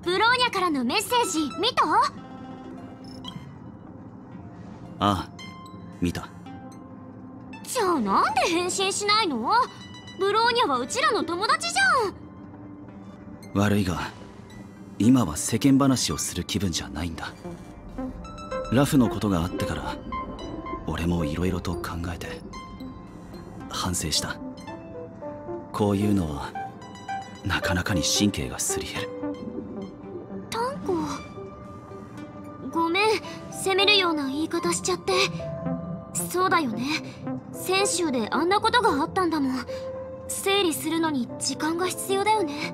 ブローニャからのメッセージ見た？ ああ、見た。 じゃあなんで返信しないの？ブローニャはうちらの友達じゃん。 悪いが今は世間話をする気分じゃないんだ。ラフのことがあってから俺もいろいろと考えて反省した。こういうのはなかなかに神経がすり減る。 タンコ、ごめん、責めるような言い方しちゃって。そうだよね、先週であんなことがあったんだもん。整理するのに時間が必要だよね。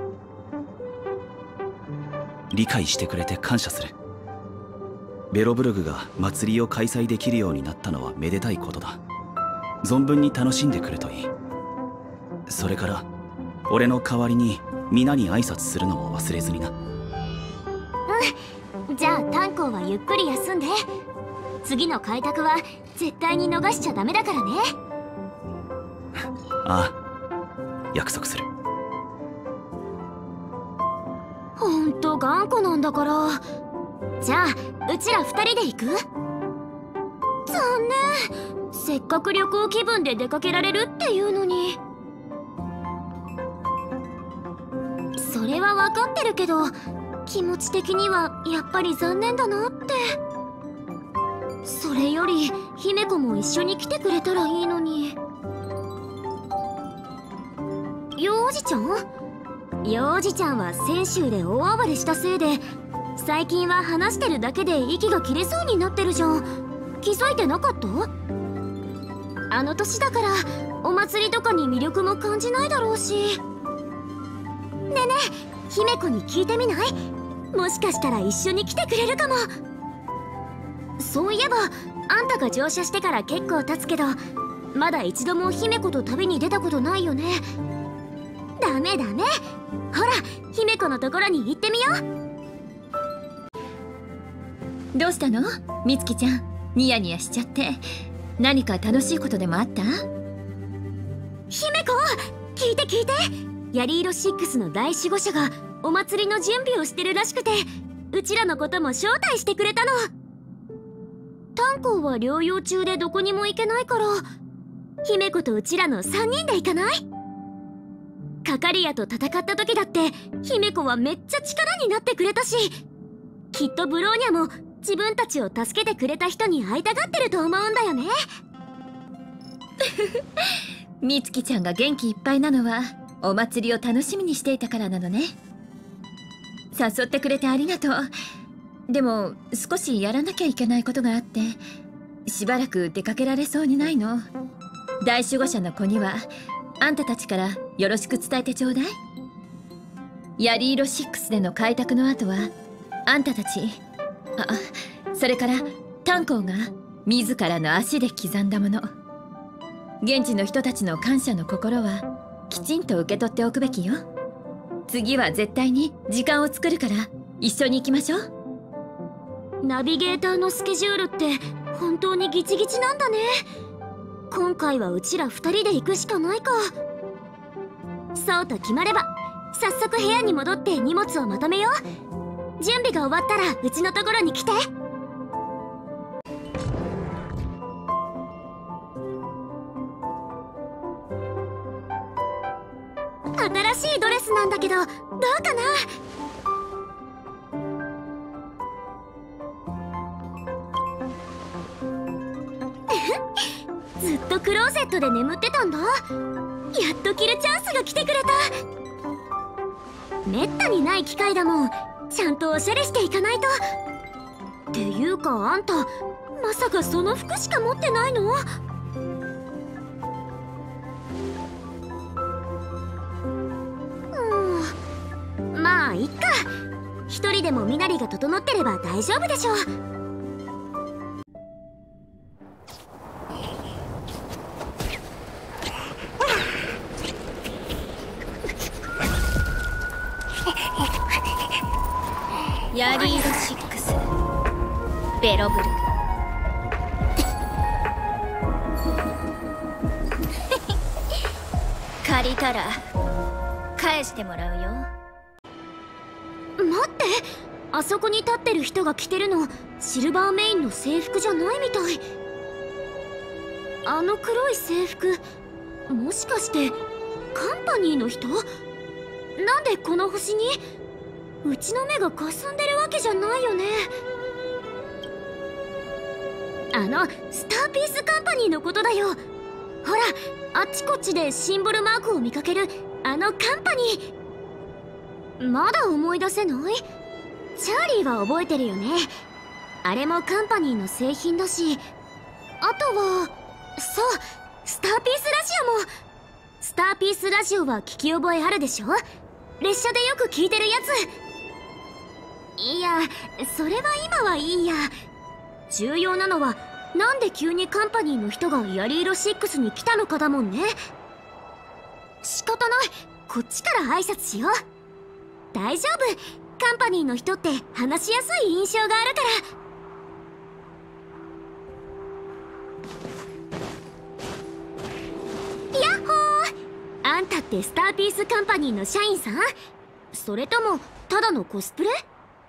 理解してくれて感謝する。ベロブルグが祭りを開催できるようになったのはめでたいことだ。存分に楽しんでくるといい。それから俺の代わりに皆に挨拶するのも忘れずにな。 うん、じゃあタンコはゆっくり休んで。次の開拓は絶対に逃しちゃダメだからね。 ああ、約束する。 ほんと頑固なんだから。じゃあうちら2人で行く？残念、せっかく旅行気分で出かけられるっていうのに。それは分かってるけど、気持ち的にはやっぱり残念だなって。それより姫子も一緒に来てくれたらいいのに。幼児ちゃん？幼児ちゃんは先週で大暴れしたせいで、最近は話してるだけで息が切れそうになってるじゃん。気づいてなかった？あの年だからお祭りとかに魅力も感じないだろうし。ねえねえ、姫子に聞いてみない？もしかしたら一緒に来てくれるかも。そういえばあんたが乗車してから結構経つけど、まだ一度も姫子と旅に出たことないよね。ダメダメ、ほら姫子のところに行ってみよう。 どうしたのみつきちゃん、ニヤニヤしちゃって。何か楽しいことでもあった？ 姫子、聞いて聞いて。ヤリーロ6の大守護者がお祭りの準備をしてるらしくて、うちらのことも招待してくれたの。タンコは療養中でどこにも行けないから、姫子とうちらの3人で行かない？カカリアと戦った時だって姫子はめっちゃ力になってくれたし、きっとブローニャも自分たちを助けてくれた人に会いたがってると思うんだよね。 みつきちゃんが元気いっぱいなのはお祭りを楽しみにしていたからなのね。誘ってくれてありがとう。でも少しやらなきゃいけないことがあって、しばらく出かけられそうにないの。大守護者の子にはあんたたちからよろしく伝えてちょうだい。ヤリーロ6での開拓の後はあんたたち、それから炭鉱が自らの足で刻んだもの、現地の人たちの感謝の心はきちんと受け取っておくべきよ。次は絶対に時間を作るから一緒に行きましょう。 ナビゲーターのスケジュールって本当にギチギチなんだね。今回はうちら2人で行くしかないか。そうと決まれば早速部屋に戻って荷物をまとめよう。準備が終わったらうちのところに来て。新しいドレスなんだけどどうかな？ずっとクローゼットで眠ってたんだ。やっと着るチャンスが来てくれた。めったにない機会だもん。ちゃんとおしゃれしていかないと。っていうかあんたまさかその服しか持ってないの？まあいっか。一人でも身なりが整ってれば大丈夫でしょう。 ヤリーロ6ベロブルグ。借りたら返してもらうよ。 待って、あそこに立ってる人が着てるのシルバーメインの制服じゃないみたい。あの黒い制服、もしかしてカンパニーの人？なんでこの星に？うちの目がかすんでるわけじゃないよね。スターピースカンパニーのことだよ。ほら、あっちこっちでシンボルマークを見かけるあのカンパニー。まだ思い出せない？チャーリーは覚えてるよね。あれもカンパニーの製品だし、あとはそう、スターピースラジオも。スターピースラジオは聞き覚えあるでしょ？列車でよく聞いてるやつ。いや、それは今はいいや。重要なのはなんで急にカンパニーの人が槍色6に来たのかだもんね。仕方ない、こっちから挨拶しよう。大丈夫、カンパニーの人って話しやすい印象があるから。ヤッホー！あんたってスターピースカンパニーの社員さん？それともただのコスプレ？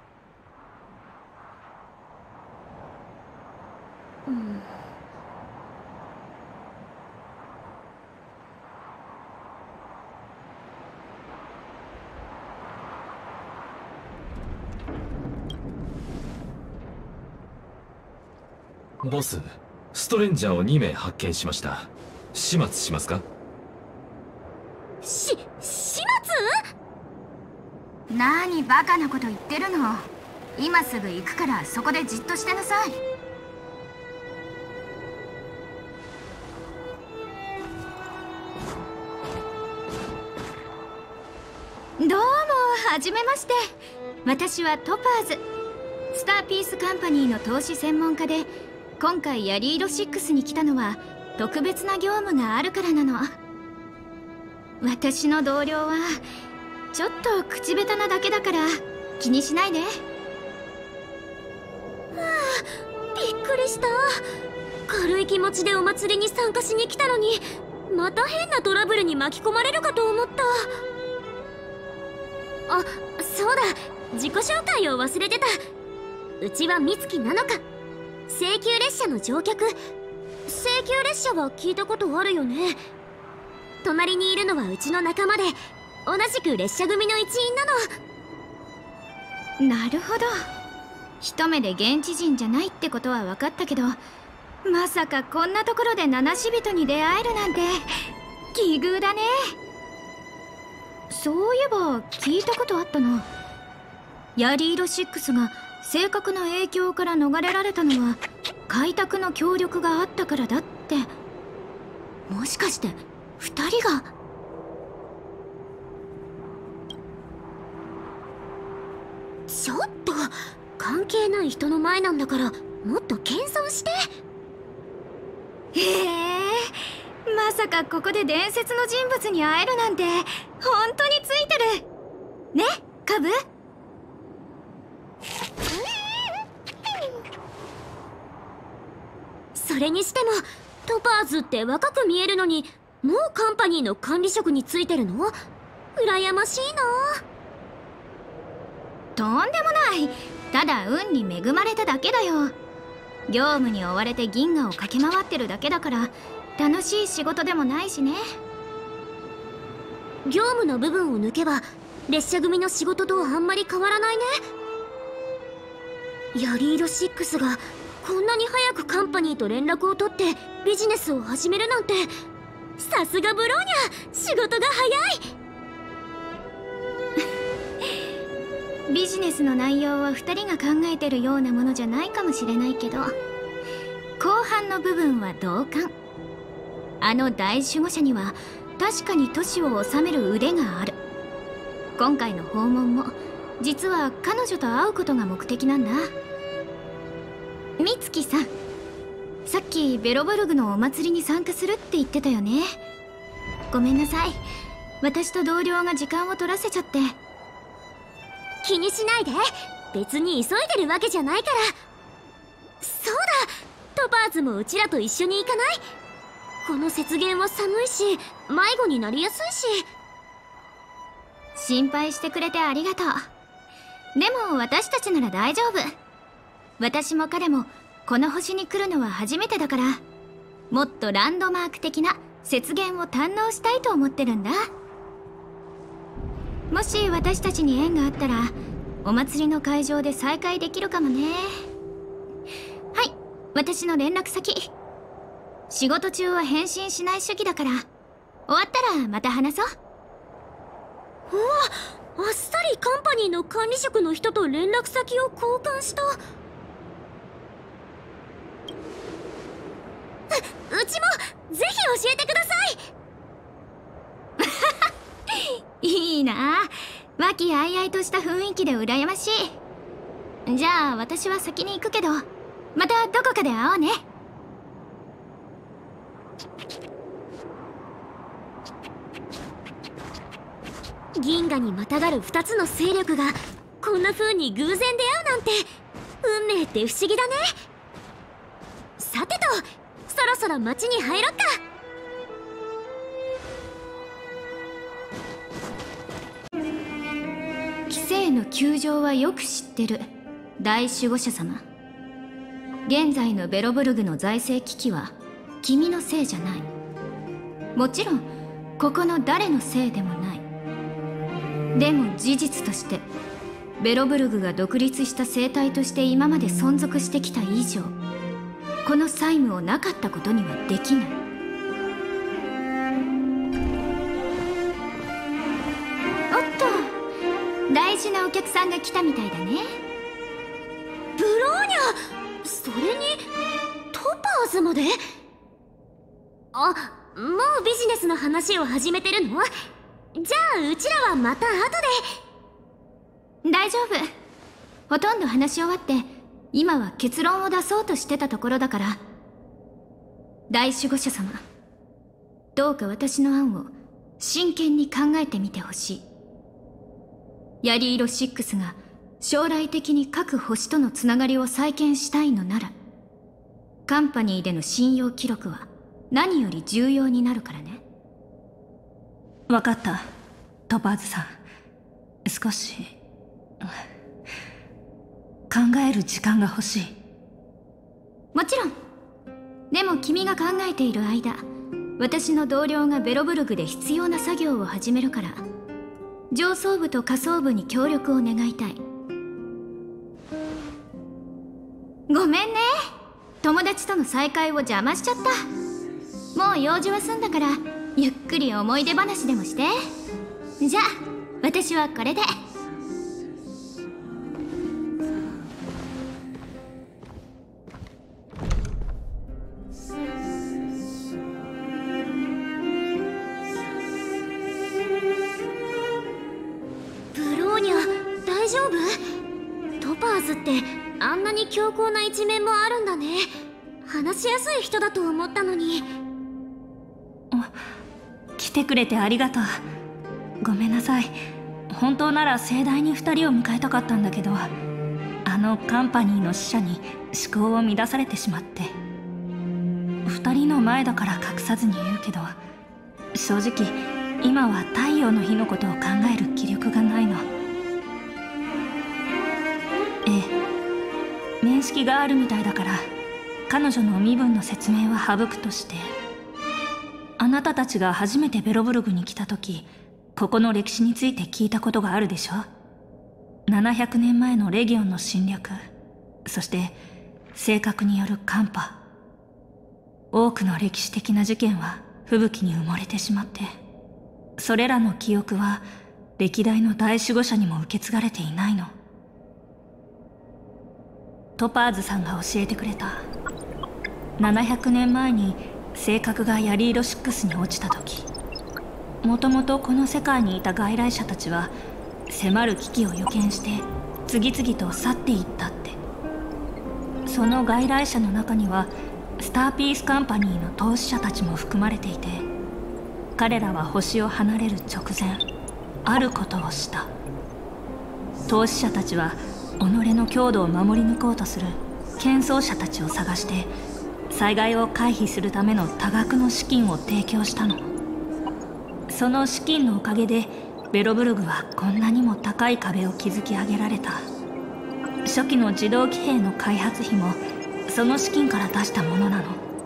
ボス、ストレンジャーを2名発見しました。始末しますか？ 始末？ 何バカなこと言ってるの。今すぐ行くからそこでじっとしてなさい。どうも、はじめまして。私はトパーズ。スターピースカンパニーの投資専門家で、今回槍色6に来たのは特別な業務があるからなの。私の同僚はちょっと口下手なだけだから気にしないで。 びっくりした。軽い気持ちでお祭りに参加しに来たのに、また変なトラブルに巻き込まれるかと思った。あ、そうだ、自己紹介を忘れてた。うちは美月なのか。京急列車の乗客。京急列車は聞いたことあるよね。隣にいるのはうちの仲間で、同じく列車組の一員なの。 なるほど。一目で現地人じゃないってことは分かったけど、まさかこんなところで七死人に出会えるなんて奇遇だね。そういえば聞いたことあったな。槍色6が正確な影響から逃れられたのは開拓の協力があったからだって。 もしかして2人が？ちょっと関係ない人の前なんだからもっと謙遜して。 へえ、まさかここで伝説の人物に会えるなんて本当についてるね、カブ。 それにしてもトパーズって若く見えるのに、もうカンパニーの管理職についてるの？羨ましいな。 とんでもない。ただ運に恵まれただけだよ。業務に追われて銀河を駆け回ってるだけだから楽しい仕事でもないしね。 業務の部分を抜けば列車組の仕事とあんまり変わらないね。槍色6がこんなに早くカンパニーと連絡を取ってビジネスを始めるなんて、さすがブローニャ、仕事が早い。 ビジネスの内容は2人が考えてるようなものじゃないかもしれないけど、後半の部分は同感。あの大守護者には確かに都市を治める腕がある。今回の訪問も実は彼女と会うことが目的なんだ。美月さん、さっきベロブルグのお祭りに参加するって言ってたよね。ごめんなさい、私と同僚が時間を取らせちゃって。 気にしないで、別に急いでるわけじゃないから。そうだ、トパーズもうちらと一緒に行かない？この雪原は寒いし迷子になりやすいし。 心配してくれてありがとう。 でも私たちなら大丈夫。私も彼もこの星に来るのは初めてだから、もっとランドマーク的な雪原を堪能したいと思ってるんだ。もし私たちに縁があったらお祭りの会場で再会できるかもね。はい、私の連絡先。仕事中は返信しない主義だから、終わったらまた話そう。 うわ、あっさりカンパニーの管理職の人と連絡先を交換した。うちもぜひ教えてください。いいなあ、和気あいあいとした雰囲気で羨ましい。じゃあ私は先に行くけど、またどこかで会おうね。 銀河にまたがる2つの勢力がこんな風に偶然出会うなんて、運命って不思議だね。さてと、そろそろ街に入ろっか。 規制の窮状はよく知ってる大守護者様。現在のベロブルグの財政危機は君のせいじゃない。もちろんここの誰のせいでもない。でも事実としてベロブルグが独立した政体として今まで存続してきた以上、この債務をなかったことにはできない。おっと、大事なお客さんが来たみたいだね。 ブローニャ、それにトパーズまで。あ、もうビジネスの話を始めてるの？じゃあうちらはまた後で。大丈夫、ほとんど話し終わって今は結論を出そうとしてたところだから。大守護者様、どうか私の案を真剣に考えてみてほしい。ヤリーロ6が将来的に各星とのつながりを再建したいのなら、カンパニーでの信用記録は何より重要になるからね。 分かった、トパーズさん。少し考える時間が欲しい。 もちろん。でも君が考えている間、私の同僚がベロブルグで必要な作業を始めるから、上層部と下層部に協力を願いたい。ごめんね、友達との再会を邪魔しちゃった。もう用事は済んだから、ゆっくり思い出話でもして。じゃあ私はこれで。 ブローニャ、大丈夫？トパーズってあんなに強硬な一面もあるんだね。話しやすい人だと思ったのに。 来てくれてありがとう。ごめんなさい。本当なら盛大に2人を迎えたかったんだけど、あのカンパニーの使者に思考を乱されてしまって。2人の前だから隠さずに言うけど、正直今は太陽の日のことを考える気力がないの。ええ、面識があるみたいだから、彼女の身分の説明は省くとして、あなたたちが初めてベロブルグに来た時、ここの歴史について聞いたことがあるでしょ。700年前のレギオンの侵略、そして性格による寒波。多くの歴史的な事件は吹雪に埋もれてしまって、それらの記憶は歴代の大守護者にも受け継がれていないの。トパーズさんが教えてくれた。700年前に性格がヤリーロ6に落ちた時、もともとこの世界にいた外来者たちは迫る危機を予見して次々と去っていったって。その外来者の中にはスターピースカンパニーの投資者たちも含まれていて、彼らは星を離れる直前、あることをした。投資者たちは己の強度を守り抜こうとする喧騒者たちを探して、災害を回避するための多額の資金を提供したの。その資金のおかげでベロブルグはこんなにも高い壁を築き上げられた。初期の自動騎兵の開発費もその資金から出したものなの。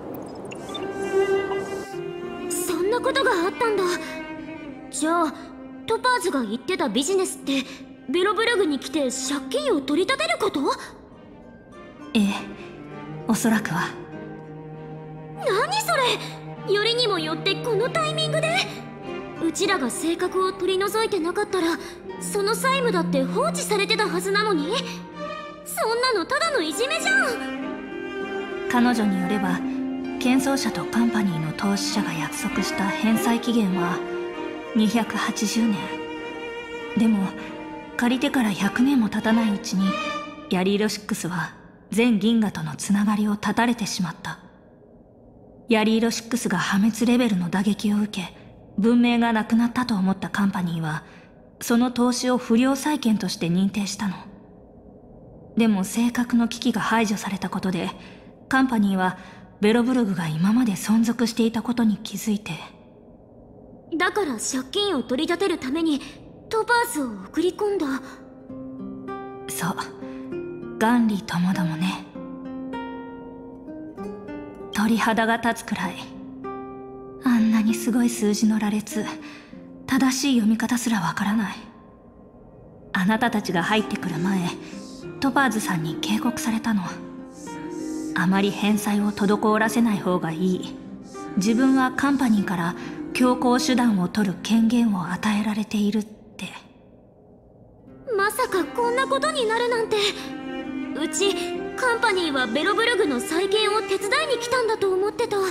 そんなことがあったんだ。じゃあトパーズが言ってたビジネスってベロブルグに来て借金を取り立てること？ ええ、おそらくは。 何それ、よりにもよってこのタイミングで。うちらが性格を取り除いてなかったらその債務だって放置されてたはずなのに。そんなのただのいじめじゃん。 彼女によれば建造者とカンパニーの投資者が約束した返済期限は280年。でも借りてから100年も経たないうちにヤリーロ6は全銀河とのつながりを断たれてしまった。ヤリーロ6が破滅レベルの打撃を受け文明がなくなったと思ったカンパニーはその投資を不良債権として認定したの。でも正確の危機が排除されたことでカンパニーはベロブルグが今まで存続していたことに気づいて、 だから借金を取り立てるためにトパーズを送り込んだ。 そう、元利ともどもね。鳥肌が立つくらい。あんなにすごい数字の羅列、正しい読み方すらわからない。あなたたちが入ってくる前トパーズさんに警告されたの。あまり返済を滞らせない方がいい。自分はカンパニーから強硬手段を取る権限を与えられているって。 まさかこんなことになるなんて。うちカンパニーはベロブルグの再建を手伝いに来たんだと思ってた。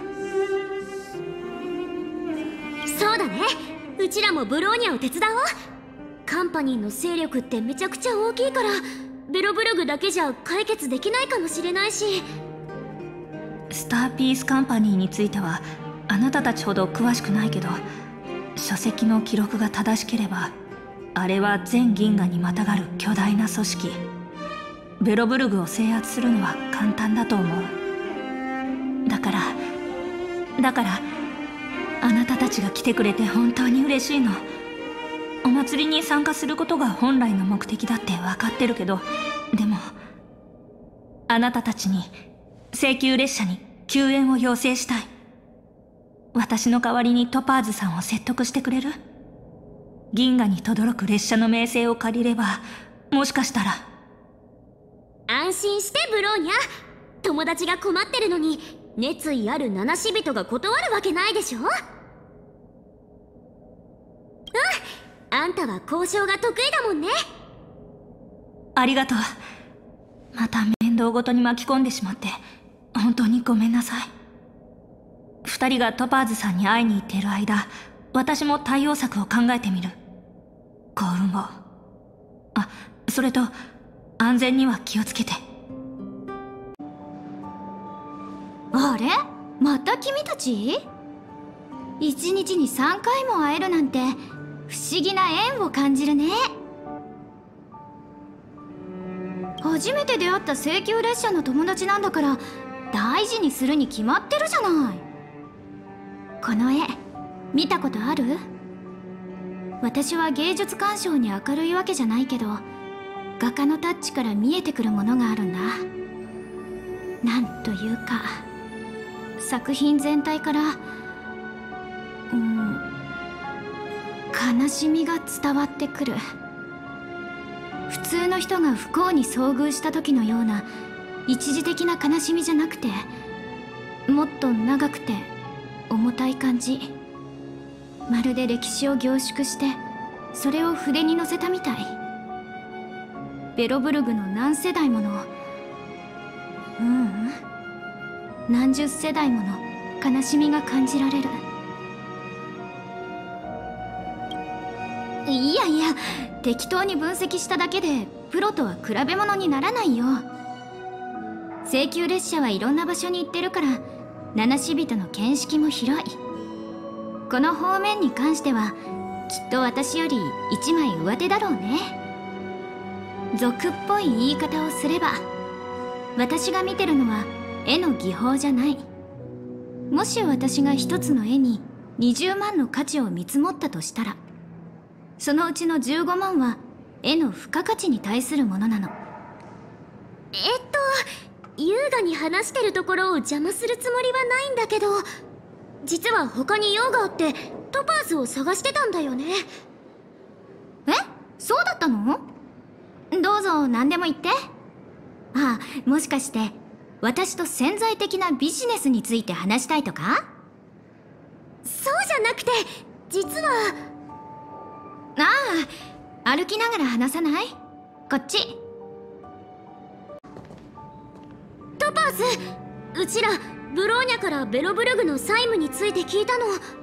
そうだね、うちらもブローニャを手伝おう。カンパニーの勢力ってめちゃくちゃ大きいからベロブルグだけじゃ解決できないかもしれないし。 スターピースカンパニーについてはあなたたちほど詳しくないけど、書籍の記録が正しければあれは全銀河にまたがる巨大な組織。ベロブルグを制圧するのは簡単だと思う。だからあなたたちが来てくれて本当に嬉しいの。お祭りに参加することが本来の目的だって分かってるけど、でもあなたたちに請求列車に救援を要請したい。私の代わりにトパーズさんを説得してくれる？銀河に轟く列車の名声を借りればもしかしたら。 安心してブローニャ、友達が困ってるのに熱意ある七死人が断るわけないでしょ。あんたは交渉が得意だもんね。 ありがとう。また面倒ごとに巻き込んでしまって本当にごめんなさい。二人がトパーズさんに会いに行っている間、私も対応策を考えてみる。幸運を。あ、それと安全には気をつけて。 あれ、また君たち？一日に3回も会えるなんて不思議な縁を感じるね。初めて出会った請求列車の友達なんだから大事にするに決まってるじゃない。この絵見たことある？私は芸術鑑賞に明るいわけじゃないけど画家のタッチから見えてくるものがあるんだ。なんというか作品全体から悲しみが伝わってくる。普通の人が不幸に遭遇した時のような一時的な悲しみじゃなくて、もっと長くて重たい感じ。まるで歴史を凝縮してそれを筆に乗せたみたい。ベロブルグの何世代もの、何十世代もの悲しみが感じられる。いやいや、適当に分析しただけでプロとは比べ物にならないよ。請求列車はいろんな場所に行ってるから七死人の見識も広い。この方面に関してはきっと私より一枚上手だろうね。俗っぽい言い方をすれば私が見てるのは絵の技法じゃない。もし私が一つの絵に20万の価値を見積もったとしたらそのうちの15万は絵の付加価値に対するものなの。 優雅に話してるところを邪魔するつもりはないんだけど、実は他に用があってトパーズを探してたんだよね。 え、そうだったの？どうぞ何でも言って。あ、もしかして私と潜在的なビジネスについて話したいとか？ そうじゃなくて、実は。 ああ、歩きながら話さない？こっち。 トパーズ、うちらブローニャからベロブルグの債務について聞いたの。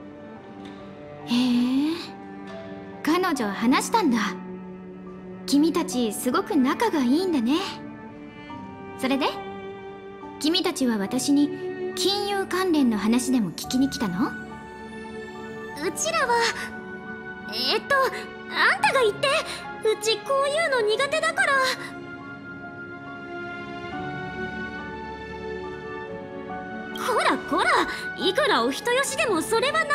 へえ、彼女話したんだ。君たちすごく仲がいいんだね。それで君たちは私に金融関連の話でも聞きに来たの？ うちらはあんたが言って。うちこういうの苦手だから。こらこら、いくらお人よしでもそれはないって。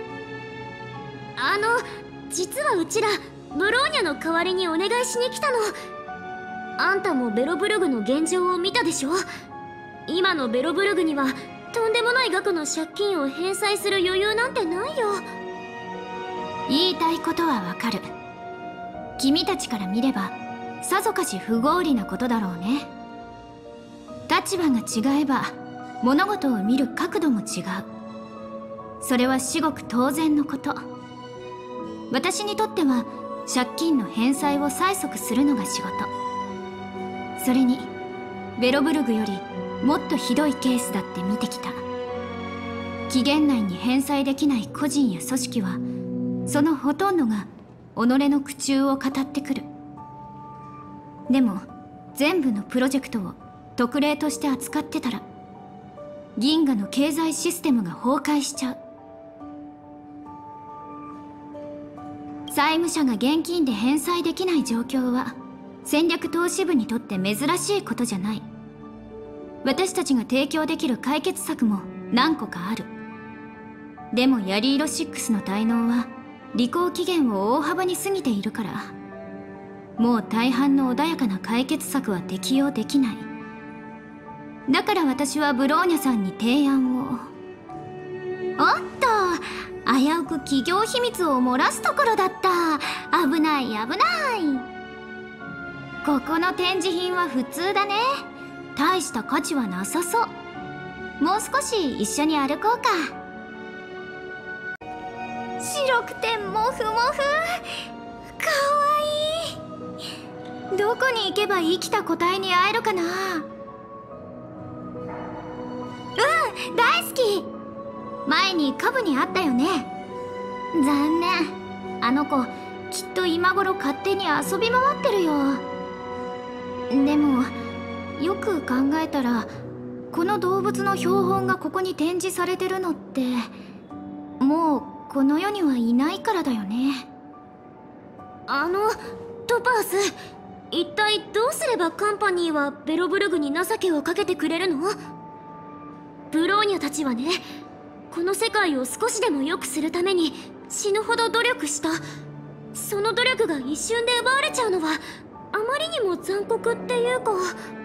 実はうちらブローニャの代わりにお願いしに来たの。あんたもベロブルグの現状を見たでしょ。今のベロブルグにはとんでもない額の借金を返済する余裕なんてないよ。 言いたいことはわかる。君たちから見ればさぞかし不合理なことだろうね。立場が違えば物事を見る角度も違う。それは至極当然のこと。私にとっては借金の返済を催促するのが仕事。それにベロブルグよりもっとひどいケースだって見てきた。期限内に返済できない個人や組織はそのほとんどが己の苦衷を語ってくる。でも全部のプロジェクトを特例として扱ってたら銀河の経済システムが崩壊しちゃう。債務者が現金で返済できない状況は戦略投資部にとって珍しいことじゃない。私たちが提供できる解決策も何個かある。でもヤリーロ6の滞納は履行期限を大幅に過ぎているから、もう大半の穏やかな解決策は適用できない。だから私はブローニャさんに提案を。おっと、危うく企業秘密を漏らすところだった。危ない危ない。ここの展示品は普通だね。大した価値はなさそう。もう少し一緒に歩こうか。白くてモフモフ、かわいい。どこに行けば生きた個体に会えるかな。大好き。前にカブに会ったよね。残念、あの子きっと今頃勝手に遊び回ってるよ。でもよく考えたらこの動物の標本がここに展示されてるのってもうこの世にはいないからだよね。 トパーズ、一体どうすればカンパニーはベロブルグに情けをかけてくれるの？ブローニャたちはね、この世界を少しでも良くするために死ぬほど努力した。その努力が一瞬で奪われちゃうのはあまりにも残酷っていうか。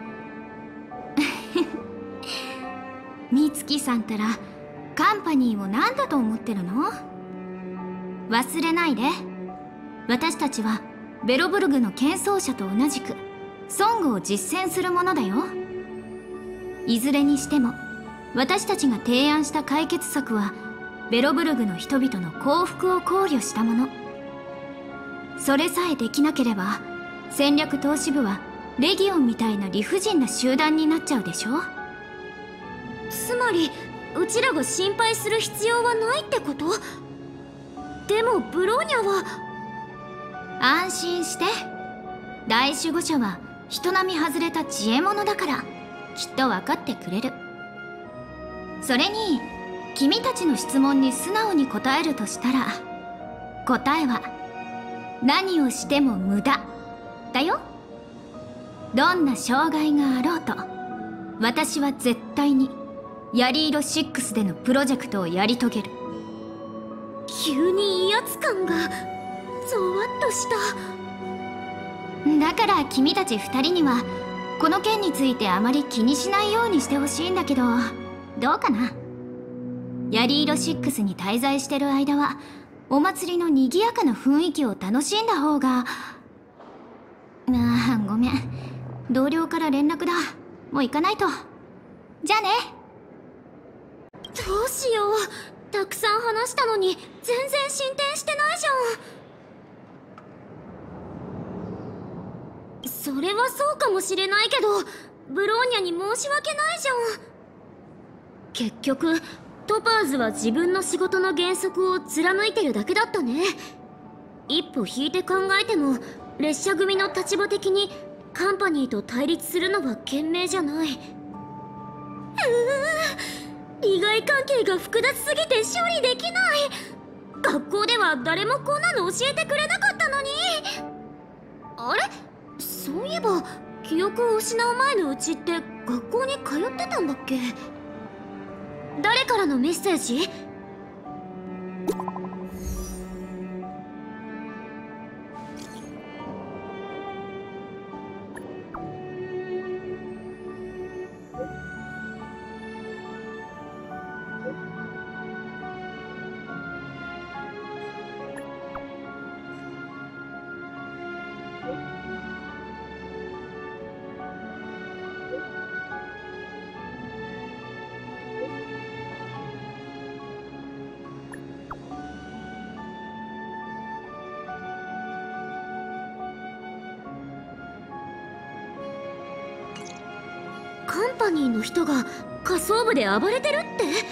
美月さんたらカンパニーを何だと思ってるの？忘れないで、私たちはベロブルグの建創者と同じくソングを実践するものだよ。いずれにしても私たちが提案した解決策はベロブルグの人々の幸福を考慮したもの。それさえできなければ戦略投資部はレギオンみたいな理不尽な集団になっちゃうでしょ。 つまりうちらが心配する必要はないってこと？でもブローニャは。 安心して、大守護者は人並み外れた知恵者だからきっと分かってくれる。それに君たちの質問に素直に答えるとしたら、答えは何をしても無駄だよ。どんな障害があろうと私は絶対にヤリーロ6でのプロジェクトをやり遂げる。 急に威圧感がゾワッとした。 だから君たち2人にはこの件についてあまり気にしないようにしてほしいんだけど、どうかな。ヤリーロ6に滞在してる間はお祭りの賑やかな雰囲気を楽しんだ方が。ごめん、同僚から連絡だ。もう行かないと。じゃあね。 どうしよう、たくさん話したのに全然進展してないじゃん。それはそうかもしれないけど、ブローニャに申し訳ないじゃん。結局トパーズは自分の仕事の原則を貫いてるだけだったね。一歩引いて考えても列車組の立場的にカンパニーと対立するのは賢明じゃない。利害関係が複雑すぎて処理できない。学校では誰もこんなの教えてくれなかったのに。あれ、そういえば記憶を失う前のうちって学校に通ってたんだっけ。誰からのメッセージ？カンパニーの人が仮想部で暴れてるって。も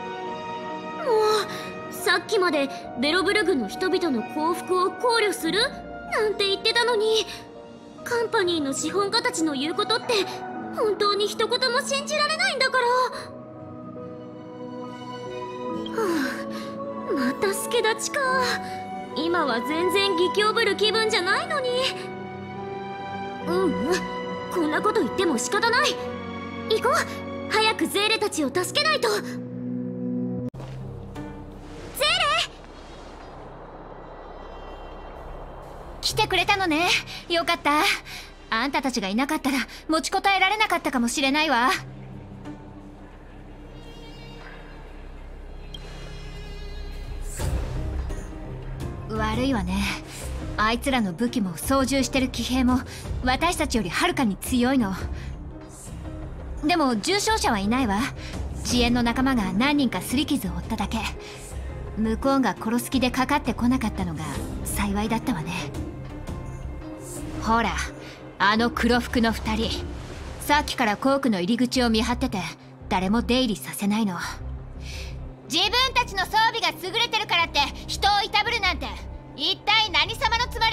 うさっきまでベロブルグの人々の幸福を考慮するなんて言ってたのに、カンパニーの資本家たちの言うことって本当に一言も信じられないんだから。また助立ちか。今は全然義兄ぶる気分じゃないのに。こんなこと言っても仕方ない。行こう、早くゼーレたちを助けないと。ゼーレ！ 来てくれたのね。よかった。あんたたちがいなかったら持ちこたえられなかったかもしれないわ。悪いわね。あいつらの武器も操縦してる騎兵も私たちよりはるかに強いの。でも重傷者はいないわ。遅延の仲間が何人か擦り傷を負っただけ。向こうが殺す気でかかってこなかったのが幸いだったわね。ほら、あの黒服の2人、さっきから校区の入り口を見張ってて誰も出入りさせないの。自分たちの装備が優れてるからって人をいたぶるなんて一体何様のつもり？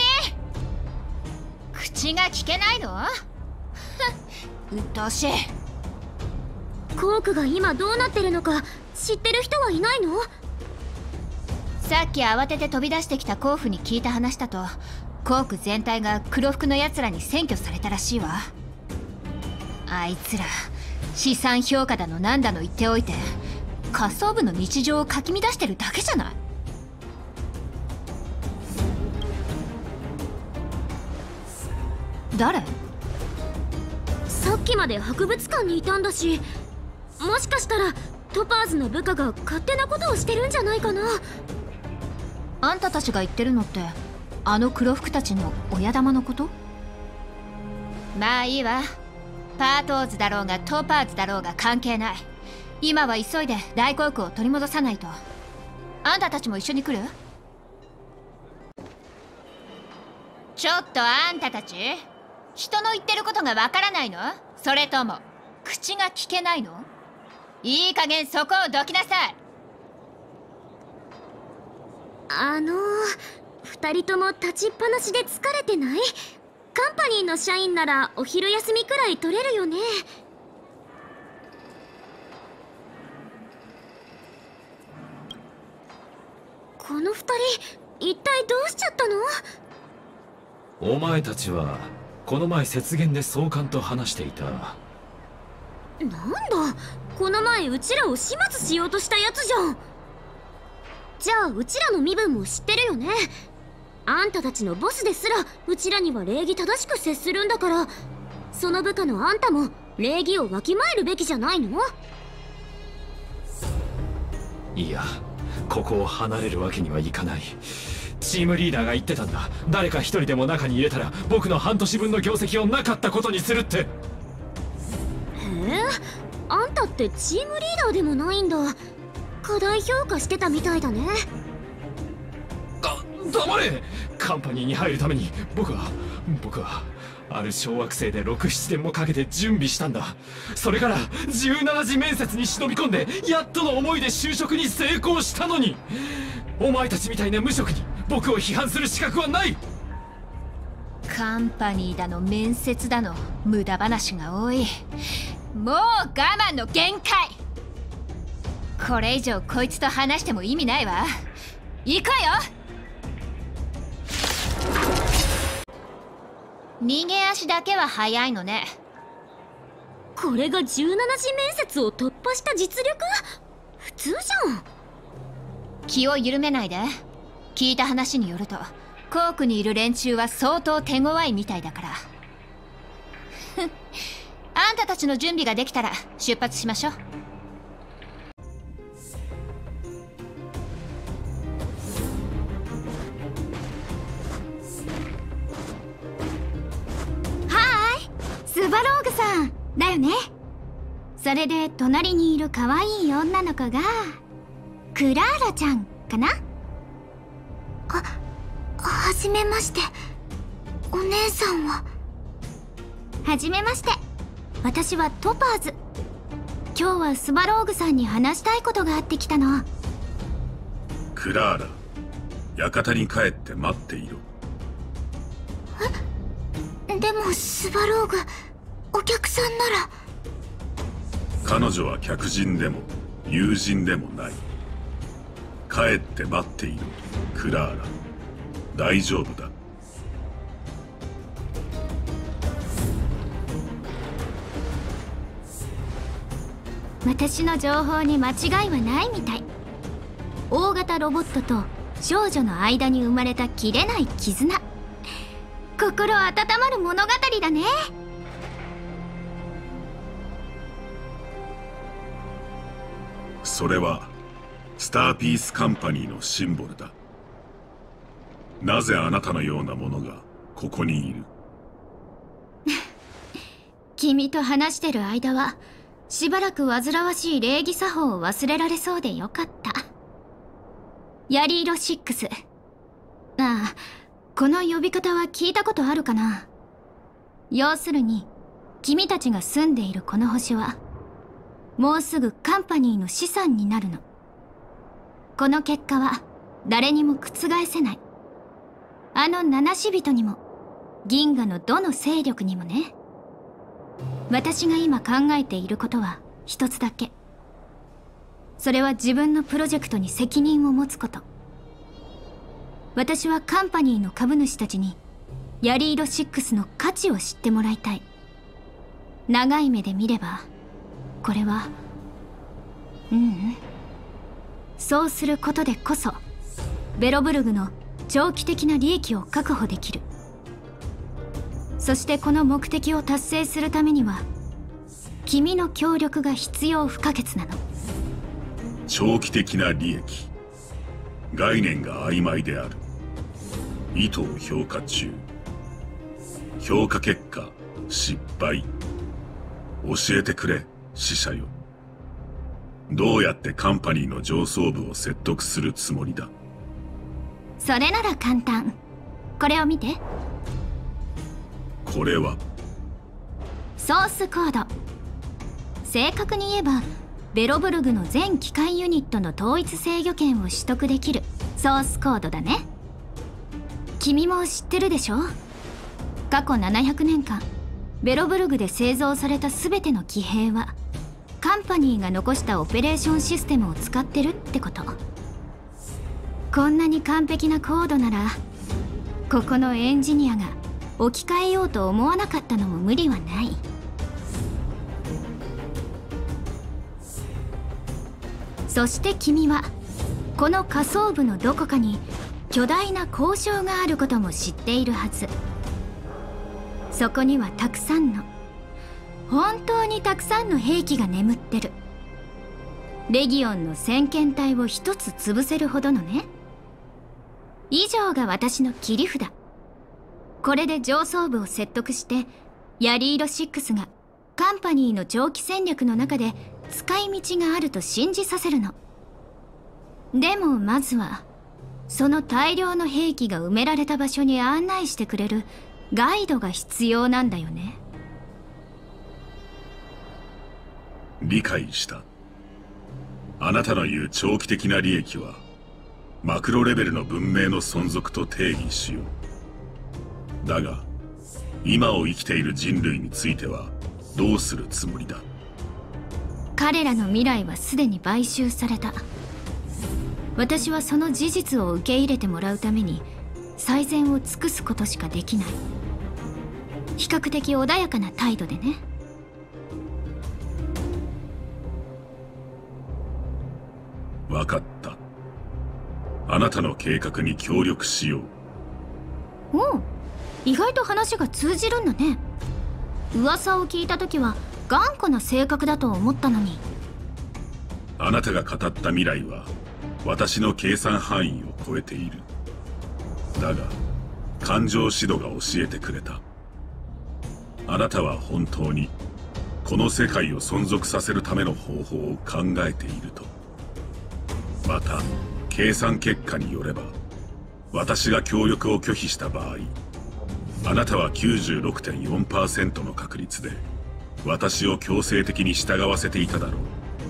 口が聞けないの？うっとうしい。 校区が今どうなってるのか知ってる人はいないの？ さっき慌てて飛び出してきた甲府に聞いた話だと、校区全体が黒服のやつらに占拠されたらしいわ。あいつら資産評価だのなんだの言っておいて、下層部の日常をかき乱してるだけじゃない。誰？ さっきまで博物館にいたんだし、もしかしたらトパーズの部下が勝手なことをしてるんじゃないかな。 あんたたちが言ってるのってあの黒服たちの親玉のこと？まあいいわ。パートーズだろうがトパーズだろうが関係ない。今は急いで大航空を取り戻さないと。あんたたちも一緒に来る？ちょっとあんたたち、人の言ってることがわからないの？それとも口が聞けないの？いい加減そこをどきなさい。 2人とも立ちっぱなしで疲れてない？カンパニーの社員ならお昼休みくらい取れるよね。この2人一体どうしちゃったの？ お前たちはこの前雪原で総監と話していた。 なんだ、この前うちらを始末しようとしたやつじゃん。じゃあうちらの身分も知ってるよね。 あんたたちのボスですらうちらには礼儀正しく接するんだから、その部下のあんたも礼儀をわきまえるべきじゃないの？ いや、ここを離れるわけにはいかない。チームリーダーが言ってたんだ。誰か一人でも中に入れたら僕の半年分の業績をなかったことにするって。 あんたってチームリーダーでもないんだ。過大評価してたみたいだね。 黙れ！カンパニーに入るために僕はある小惑星で6、7年もかけて準備したんだ。それから17次面接に忍び込んでやっとの思いで就職に成功したのに、お前たちみたいな無職に僕を批判する資格はない。 カンパニーだの面接だの無駄話が多い。もう我慢の限界。これ以上こいつと話しても意味ないわ。行くわよ。逃げ足だけは早いのね。 これが17次面接を突破した実力？普通じゃん。 気を緩めないで。聞いた話によるとコークにいる連中は相当手強いみたいだから。あんたたちの準備ができたら出発しましょう。スバローグさんだよね。それで隣にいる可愛い女の子がクラーラちゃんかな。 はじめまして。お姉さんは？ はじめまして。私はトパーズ。今日はスバローグさんに話したいことがあってきたの。 クラーラ、館に帰って待っていろ。 でもスバローグ、お客さんなら。 彼女は客人でも友人でもない。帰って待っているクラーラ、大丈夫だ。 私の情報に間違いはないみたい。大型ロボットと少女の間に生まれた切れない絆。心温まる物語だね。 それはスターピースカンパニーのシンボルだ。なぜあなたのようなものがここにいる？ 君と話してる間はしばらく煩わしい礼儀作法を忘れられそうでよかった。ヤリーロ6。ああ、この呼び方は聞いたことあるかな。要するに君たちが住んでいるこの星はもうすぐカンパニーの資産になるの。この結果は誰にも覆せない。あの七死人にも銀河のどの勢力にもね。私が今考えていることは一つだけ。それは自分のプロジェクトに責任を持つこと。私はカンパニーの株主たちにヤリーロ6の価値を知ってもらいたい。長い目で見ればこれはそうすることでこそベロブルグの長期的な利益を確保できる。そしてこの目的を達成するためには君の協力が必要不可欠なの。 長期的な利益、概念が曖昧である。意図を評価中。評価結果失敗。教えてくれ使者よ。どうやってカンパニーの上層部を説得するつもりだ？ それなら簡単。これを見て。 これはソースコード。正確に言えばベロブルグの全機械ユニットの統一制御権を取得できるソースコードだね。君も知ってるでしょ？過去700年間ベロブルグで製造された全ての騎兵はカンパニーが残したオペレーションシステムを使ってるってこと。こんなに完璧なコードならここのエンジニアが置き換えようと思わなかったのも無理はない。そして君はこの下層部のどこかに巨大な交渉があることも知っているはず。そこにはたくさんの、本当にたくさんの兵器が眠ってる。レギオンの先遣隊を一つ潰せるほどのね。以上が私の切り札。これで上層部を説得してヤリーロ6がカンパニーの長期戦略の中で使い道があると信じさせるの。でもまずはその大量の兵器が埋められた場所に案内してくれるガイドが必要なんだよね。 理解した。あなたの言う長期的な利益はマクロレベルの文明の存続と定義しよう。だが今を生きている人類についてはどうするつもりだ？ 彼らの未来はすでに買収された。私はその事実を受け入れてもらうために最善を尽くすことしかできない。比較的穏やかな態度でね。 分かった。あなたの計画に協力しよう。 おう、意外と話が通じるんだね。噂を聞いた時は頑固な性格だと思ったのに。 あなたが語った未来は私の計算範囲を超えている。だが感情指導が教えてくれた。あなたは本当にこの世界を存続させるための方法を考えていると。また計算結果によれば私が協力を拒否した場合、あなたは 96.4% の確率で私を強制的に従わせていただろう。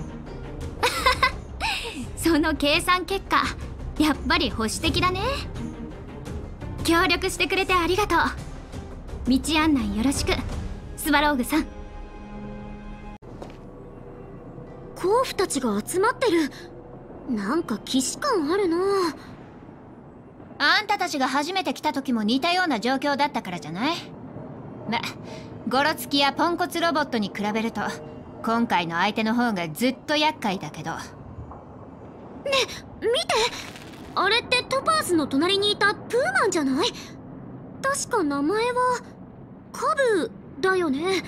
その計算結果やっぱり保守的だね。協力してくれてありがとう。道案内よろしく、スワローグさん。 甲府たちが集まってる。なんか既視感あるな。 あんたたちが初めて来た時も似たような状況だったからじゃない？ま、ゴロツキやポンコツロボットに比べると今回の相手の方がずっと厄介だけど。 ね、見て、あれってトパーズの隣にいたプーマンじゃない？確か名前はカブだよね。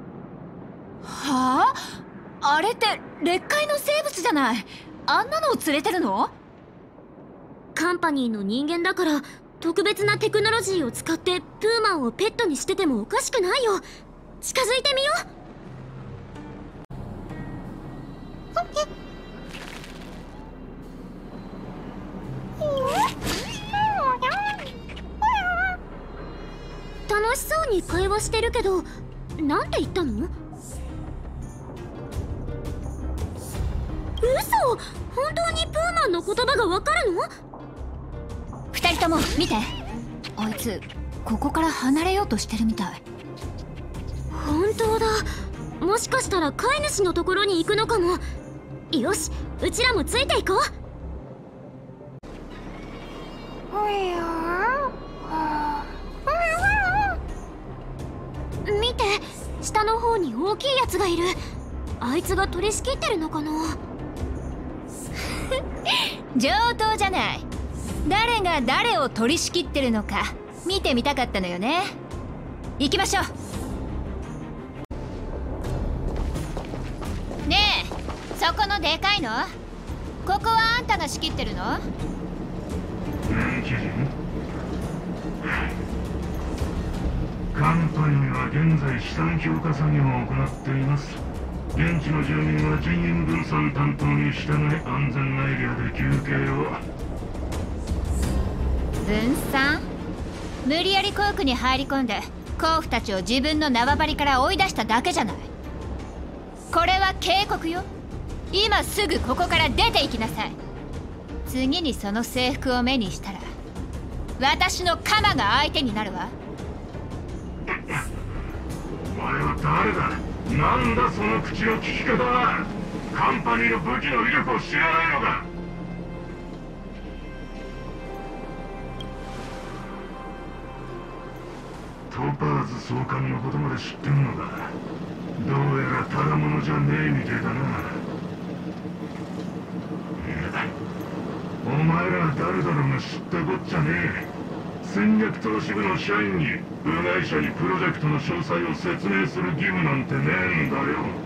はあ？あれって劣界の生物じゃない。あんなのを連れてるの？ カンパニーの人間だから特別なテクノロジーを使ってプーマンをペットにしててもおかしくないよ。近づいてみよう。楽しそうに会話してるけど、なんて言ったの？嘘！本当にプーマンの言葉がわかるの？ 二人とも見て、あいつここから離れようとしてるみたい。 本当だ。もしかしたら飼い主のところに行くのかも。よし、うちらもついていこう。見て、下の方に大きいやつがいる。あいつが取り仕切ってるのかな？ 上等じゃない。誰が誰を取り仕切ってるのか見てみたかったのよね。行きましょう。ねえ、そこのでかいの、ここはあんたが仕切ってるの？ カンパニーは現在資産強化作業を行っています。現地の住民は人員分散担当に従い安全なエリアで休憩を。 分散？無理やり校区に入り込んで甲府たちを自分の縄張りから追い出しただけじゃない。これは警告よ。今すぐここから出て行きなさい。次にその制服を目にしたら私の鎌が相手になるわ。 お前は誰だ？なんだその口の利き方は。カンパニーの武器の威力を知らないのか？トパーズ総監のことまで知ってんのか？どうやらただものじゃねえみてえだな。いや、お前ら誰だろうが知ったこっちゃねえ。戦略投資部の社員に部外者にプロジェクトの詳細を説明する義務なんてねえんだよ。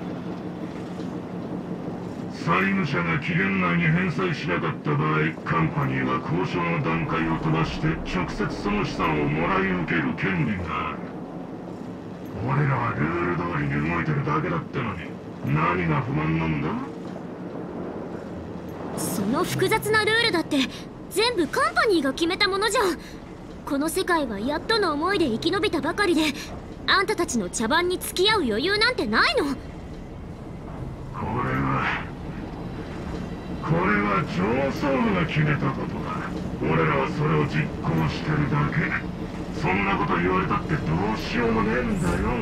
債務者が期限内に返済しなかった場合、カンパニーは交渉の段階を飛ばして直接その資産をもらい受ける権利がある。俺らはルール通りに動いてるだけだったのに何が不満なんだ？ その複雑なルールだって全部カンパニーが決めたものじゃん。この世界はやっとの思いで生き延びたばかりで、あんたたちの茶番に付き合う余裕なんてないの。 これは上層部が決めたことだ。俺らはそれを実行してるだけ。そんなこと言われたってどうしようもねえんだよ。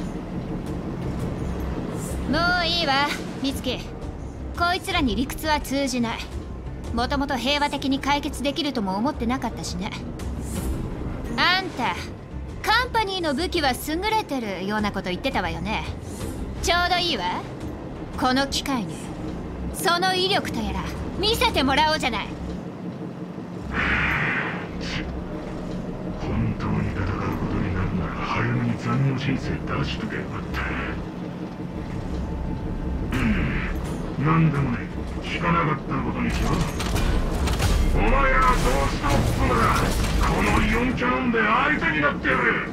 もういいわ美月。こいつらに理屈は通じない。もともと平和的に解決できるとも思ってなかったしね。あんたカンパニーの武器は優れてるようなこと言ってたわよね。ちょうどいいわ。この機会にその威力とやら見せてもらおうじゃない。 本当に戦うことになるなら早めに残業申請出しとけばよかった。なんでもね、聞かなかったことにしろ。お前らはどうしたっつうんだ。このイオンキャノンで相手になってやる。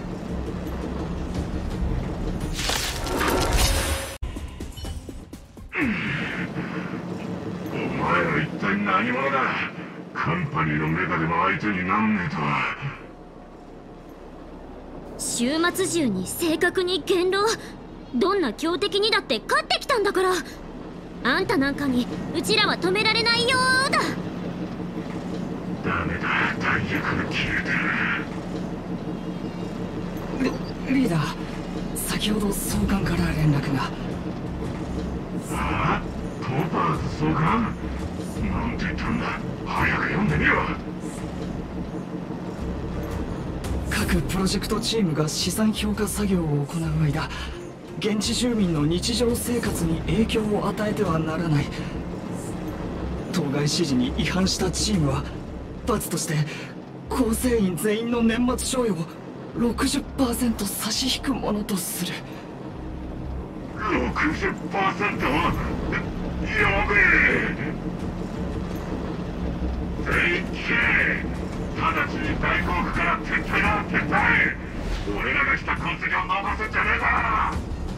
お前ら一体何者だ。カンパニーのメカでも相手になんねえとは。 終末獣に正確に言動。どんな強敵にだって勝ってきたんだから。あんたなんかにうちらは止められないよーだ。 ダメだ、弾薬が切れてる。 リーダー、先ほど総監から連絡が。 ああ、トパーズ総監？なんて言ったんだ。早く読んでみろ。 各プロジェクトチームが資産評価作業を行う間、現地住民の日常生活に影響を与えてはならない。当該指示に違反したチームは罰として構成員全員の年末賞与を 60% 差し引くものとする。 60%？ やべえ。全員聞け。直ちに大航空から撤退だ、撤退。俺らがした痕跡を残すんじゃねえか。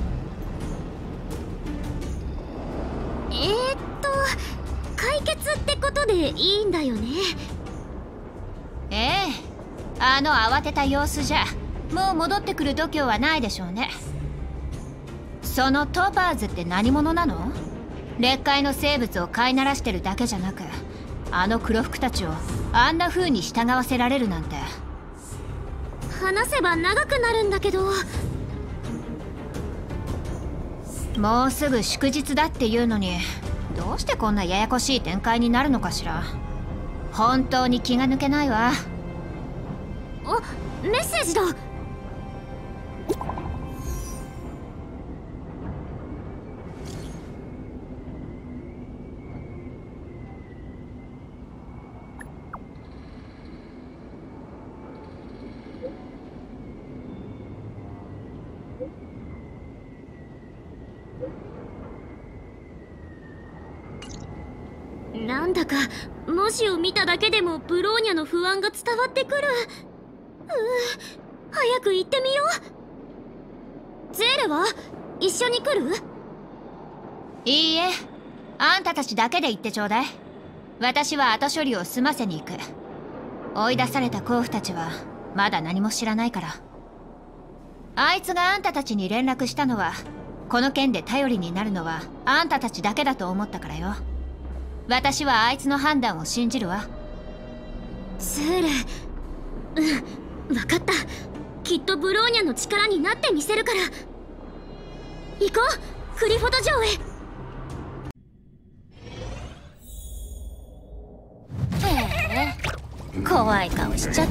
解決ってことでいいんだよね。 ええ、あの慌てた様子じゃもう戻ってくる度胸はないでしょうね。そのトパーズって何者なの？劣界の生物を飼いならしてるだけじゃなく、あの黒服たちをあんな風に従わせられるなんて。 話せば長くなるんだけど。 もうすぐ祝日だっていうのに、どうしてこんなややこしい展開になるのかしら。本当に気が抜けないわ。 あ、メッセージだ。なんだか文字を見ただけでもブローニャの不安が伝わってくる。早く行ってみよう。ゼーレは一緒に来る？ いいえ、あんたたちだけで行ってちょうだい。私は後処理を済ませに行く。追い出された甲府たちはまだ何も知らないから。あいつがあんたたちに連絡したのは、この件で頼りになるのはあんたたちだけだと思ったからよ。私はあいつの判断を信じるわ。 ゼーレ、分かった。きっとブローニャの力になってみせるから。行こう、クリフォド城へえ、怖い顔しちゃって。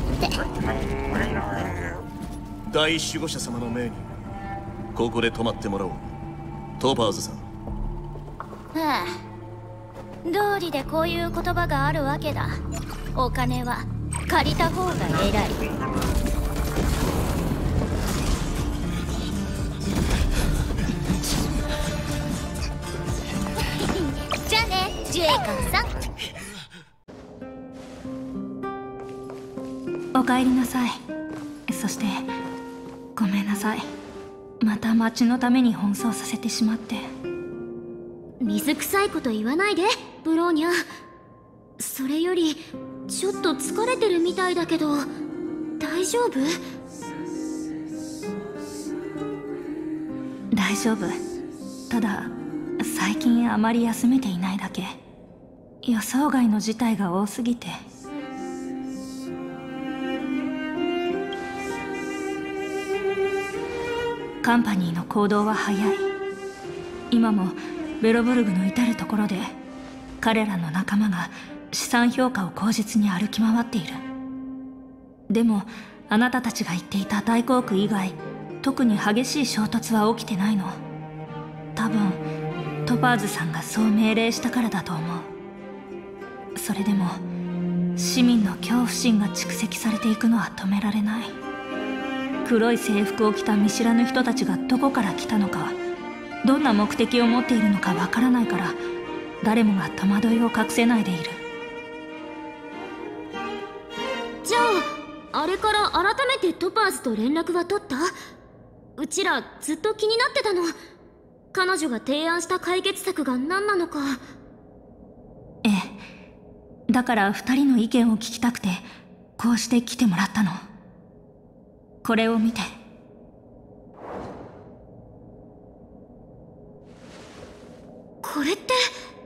第一守護者様の命にここで泊まってもらおう。トパーズさん。 はあ、 道理でこういう言葉があるわけだ。お金は借りた方が偉い。じゃあね、ジュエイカンさん。 おかえりなさい。そしてごめんなさい。また町のために奔走させてしまって。 水臭いこと言わないでブローニャ。それよりちょっと疲れてるみたいだけど大丈夫？ 大丈夫。ただ最近あまり休めていないだけ。予想外の事態が多すぎて。カンパニーの行動は早い。今もベロブルグの至る所で彼らの仲間が資産評価を口実に歩き回っている。でもあなたたちが言っていた大航空以外特に激しい衝突は起きてないの。多分トパーズさんがそう命令したからだと思う。それでも市民の恐怖心が蓄積されていくのは止められない。黒い制服を着た見知らぬ人たちがどこから来たのか、どんな目的を持っているのかわからないから、誰もが戸惑いを隠せないでいる。 じゃああれから改めてトパーズと連絡は取った？うちらずっと気になってたの。彼女が提案した解決策が何なのか。 ええ、だから2人の意見を聞きたくてこうして来てもらったの。これを見て。 これって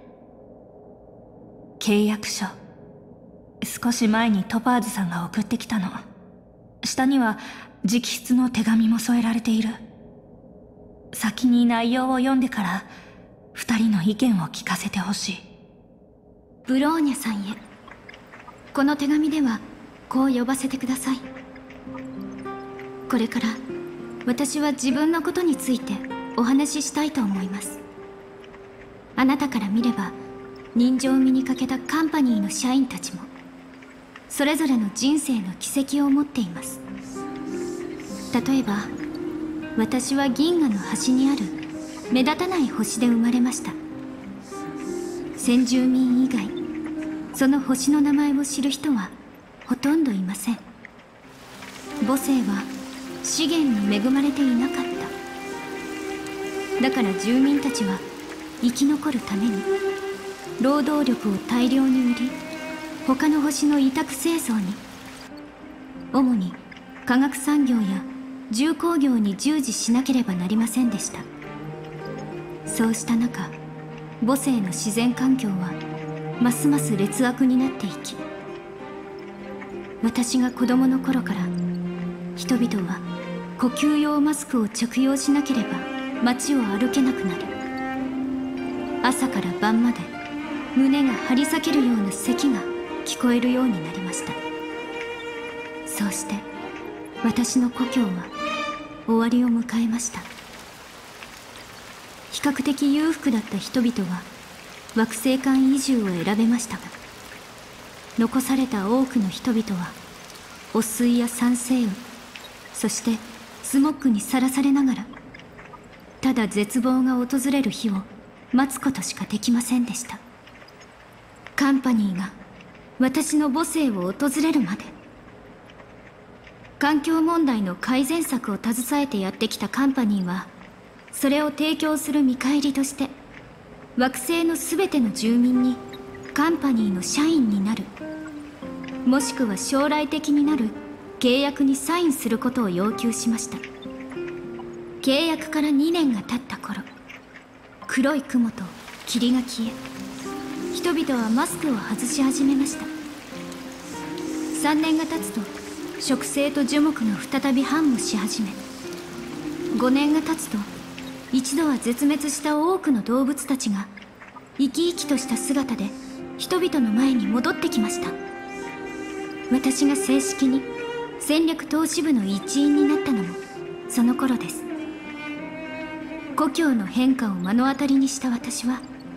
契約書。少し前にトパーズさんが送ってきたの。下には直筆の手紙も添えられている。先に内容を読んでから2人の意見を聞かせてほしい。 ブローニャさんへ。この手紙ではこう呼ばせてください。これから私は自分のことについてお話ししたいと思います。あなたから見れば人情味に欠けたカンパニーの社員たちもそれぞれの人生の軌跡を持っています。例えば私は銀河の端にある目立たない星で生まれました。先住民以外その星の名前を知る人はほとんどいません。母性は資源に恵まれていなかった。だから住民たちは生き残るために労働力を大量に売り、他の星の委託製造に、主に化学産業や重工業に従事しなければなりませんでした。そうした中、母性の自然環境はますます劣悪になっていき、私が子供の頃から人々は呼吸用マスクを着用しなければ街を歩けなくなり、朝から晩まで胸が張り裂けるような咳が聞こえるようになりました。そうして私の故郷は終わりを迎えました。比較的裕福だった人々は惑星間移住を選べましたが、残された多くの人々は汚水や酸性雨、そしてスモッグにさらされながら、ただ絶望が訪れる日を待つことしかできませんでした。カンパニーが私の母性を訪れるまで、環境問題の改善策を携えてやってきたカンパニーは、それを提供する見返りとして惑星のすべての住民にカンパニーの社員になる、もしくは将来的になる契約にサインすることを要求しました。契約から2年が経った頃、黒い雲と霧が消え、人々はマスクを外し始めました。3年が経つと植生と樹木が再び繁茂し始め、5年が経つと一度は絶滅した多くの動物たちが生き生きとした姿で人々の前に戻ってきました。私が正式に戦略投資部の一員になったのもその頃です。故郷の変化を目の当たりにした私は、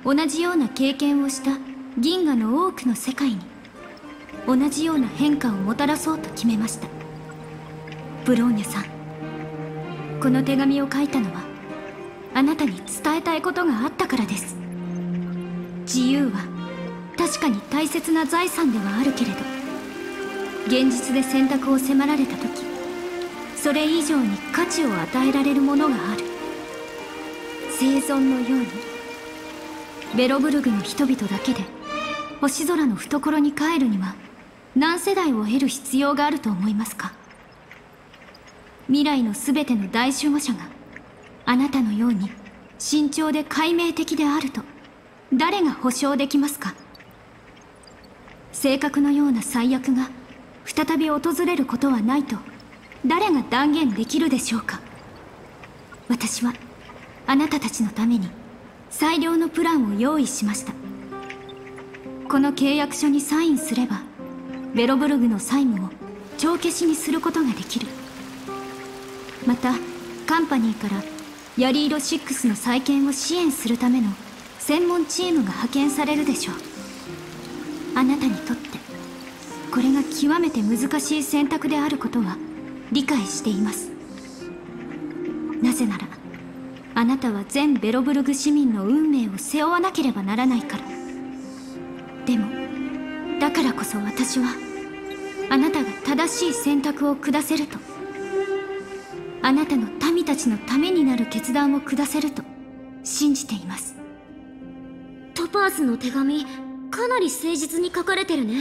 同じような経験をした銀河の多くの世界に同じような変化をもたらそうと決めました。ブローニャさん、この手紙を書いたのはあなたに伝えたいことがあったからです。自由は確かに大切な財産ではあるけれど、現実で選択を迫られた時、それ以上に価値を与えられるものがある。生存のようにベロブルグの人々だけで星空の懐に帰るには何世代を経る必要があると思いますか？未来の全ての大守護者があなたのように慎重で解明的であると誰が保証できますか？性格のような最悪が再び訪れることはないと誰が断言できるでしょうか？私はあなたたちのために最良のプランを用意しました。この契約書にサインすればベロブルグの債務を帳消しにすることができる。またカンパニーからヤリーロ6の再建を支援するための専門チームが派遣されるでしょう。あなたにとってこれが極めて難しい選択であることは理解しています。なぜならあなたは全ベロブルグ市民の運命を背負わなければならないから。でもだからこそ私はあなたが正しい選択を下せると、あなたの民たちのためになる決断を下せると信じています。 トパーズの手紙、かなり誠実に書かれてるね。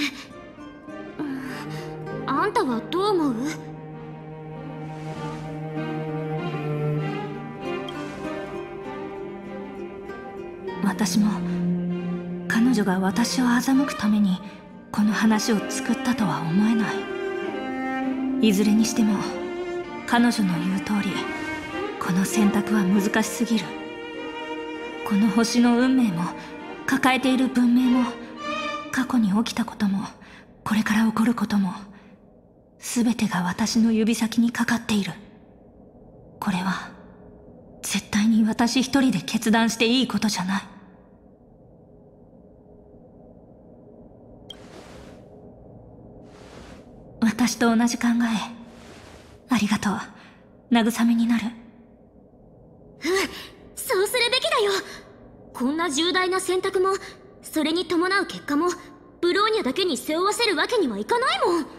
あんたはどう思う？ 私も彼女が私を欺くためにこの話を作ったとは思えない。いずれにしても彼女の言う通り、この選択は難しすぎる。この星の運命も抱えている文明も、過去に起きたこともこれから起こることも、全てが私の指先にかかっている。これは絶対に私一人で決断していいことじゃない。私と同じ考え、ありがとう。慰めになる。 そうするべきだよ。こんな重大な選択もそれに伴う結果もブローニャだけに背負わせるわけにはいかないもん。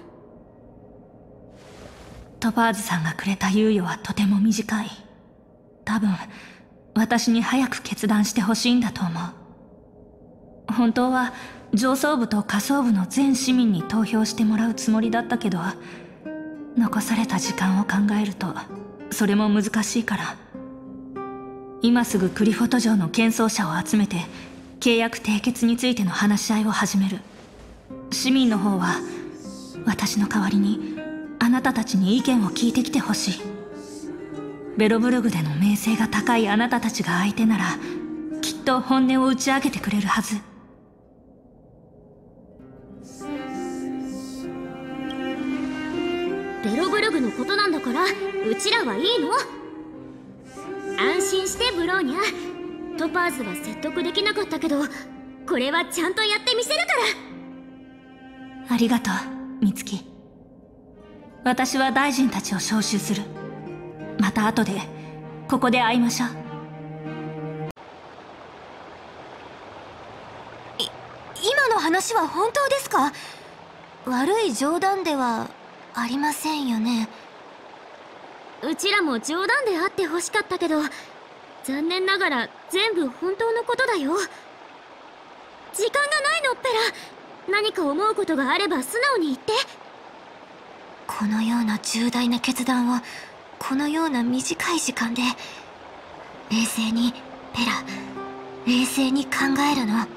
トパーズさんがくれた猶予はとても短い。多分私に早く決断してほしいんだと思う。本当は上層部と下層部の全市民に投票してもらうつもりだったけど、残された時間を考えるとそれも難しいから、今すぐクリフォト城の喧騒者を集めて契約締結についての話し合いを始める。市民の方は私の代わりにあなたたちに意見を聞いてきてほしい。ベロブルグでの名声が高いあなたたちが相手ならきっと本音を打ち明けてくれるはず。 ベロブルグのことなんだからうちらはいいの。安心してブローニャ。トパーズは説得できなかったけどこれはちゃんとやってみせるから。 ありがとう美月。私は大臣たちを招集する。また後でここで会いましょう。 今の話は本当ですか？悪い冗談ではありませんよね。 うちらも冗談であってほしかったけど残念ながら全部本当のことだよ。時間がないのっぺら。何か思うことがあれば素直に言って。 このような重大な決断をこのような短い時間で冷静にペラ冷静に考えるの。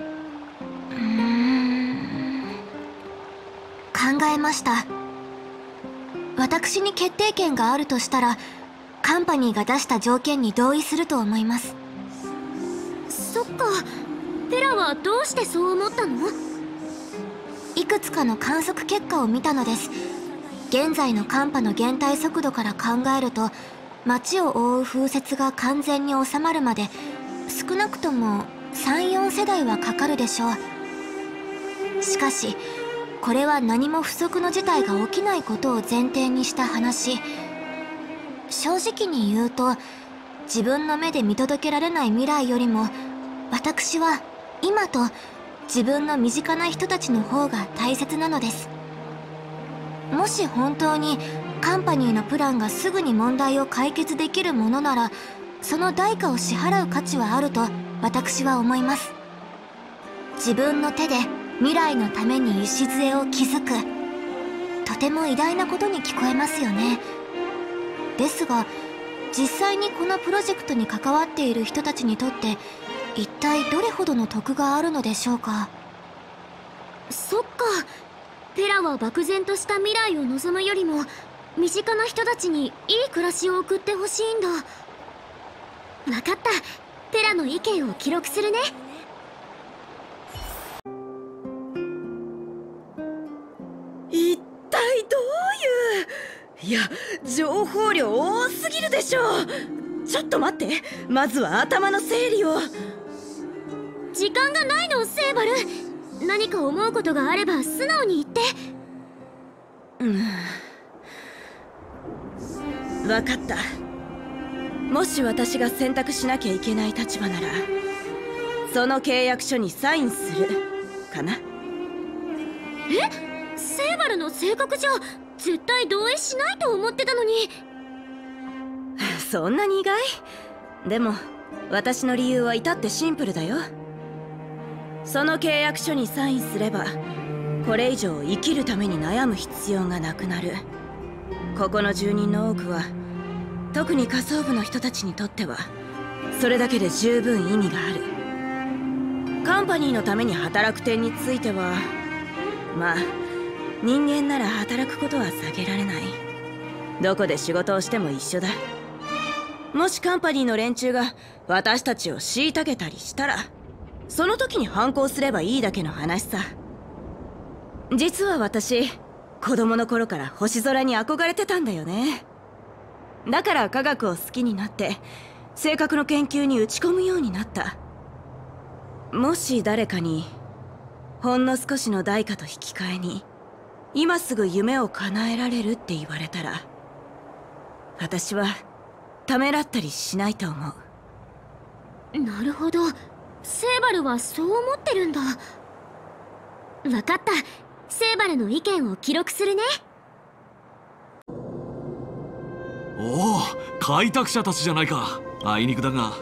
考えました。私に決定権があるとしたらカンパニーが出した条件に同意すると思います。 そっか。ペラはどうしてそう思ったの？ いくつかの観測結果を見たのです。現在の寒波の減退速度から考えると街を覆う風雪が完全に収まるまで少なくとも 3、4世代はかかるでしょう。しかしこれは何も不測の事態が起きないことを前提にした話。正直に言うと、自分の目で見届けられない未来よりも、私は今と自分の身近な人たちの方が大切なのです。もし本当にカンパニーのプランがすぐに問題を解決できるものなら、その代価を支払う価値はあると私は思います。自分の手で未来のために礎を築く、とても偉大なことに聞こえますよね。ですが実際にこのプロジェクトに関わっている人たちにとって一体どれほどの得があるのでしょうか。 そっか、ペラは漠然とした未来を望むよりも身近な人たちにいい暮らしを送ってほしいんだ。分かった、ペラの意見を記録するね。 一体どういう、いや情報量多すぎるでしょ。ちょっと待って、まずは頭の整理を。 時間がないの、セーバル。何か思うことがあれば素直に言って。 分かった。もし私が選択しなきゃいけない立場なら、その契約書にサインするかな。 え、セーバルの性格じゃ絶対同意しないと思ってたのに。 そんなに意外？でも私の理由は至ってシンプルだよ。その契約書にサインすれば、これ以上生きるために悩む必要がなくなる。ここの住人の多くは、特に下層部の人たちにとってはそれだけで十分意味がある。カンパニーのために働く点については、まあ人間なら働くことは避けられない。どこで仕事をしても一緒だ。もしカンパニーの連中が私たちを虐げたりしたら、その時に反抗すればいいだけの話さ。実は私、子供の頃から星空に憧れてたんだよね。だから科学を好きになって性格の研究に打ち込むようになった。もし誰かにほんの少しの代価と引き換えに今すぐ夢を叶えられるって言われたら、私はためらったりしないと思う。なるほど、セーバルはそう思ってるんだ。分かった、セーバルの意見を記録するね。 おお、開拓者たちじゃないか。あいにくだが。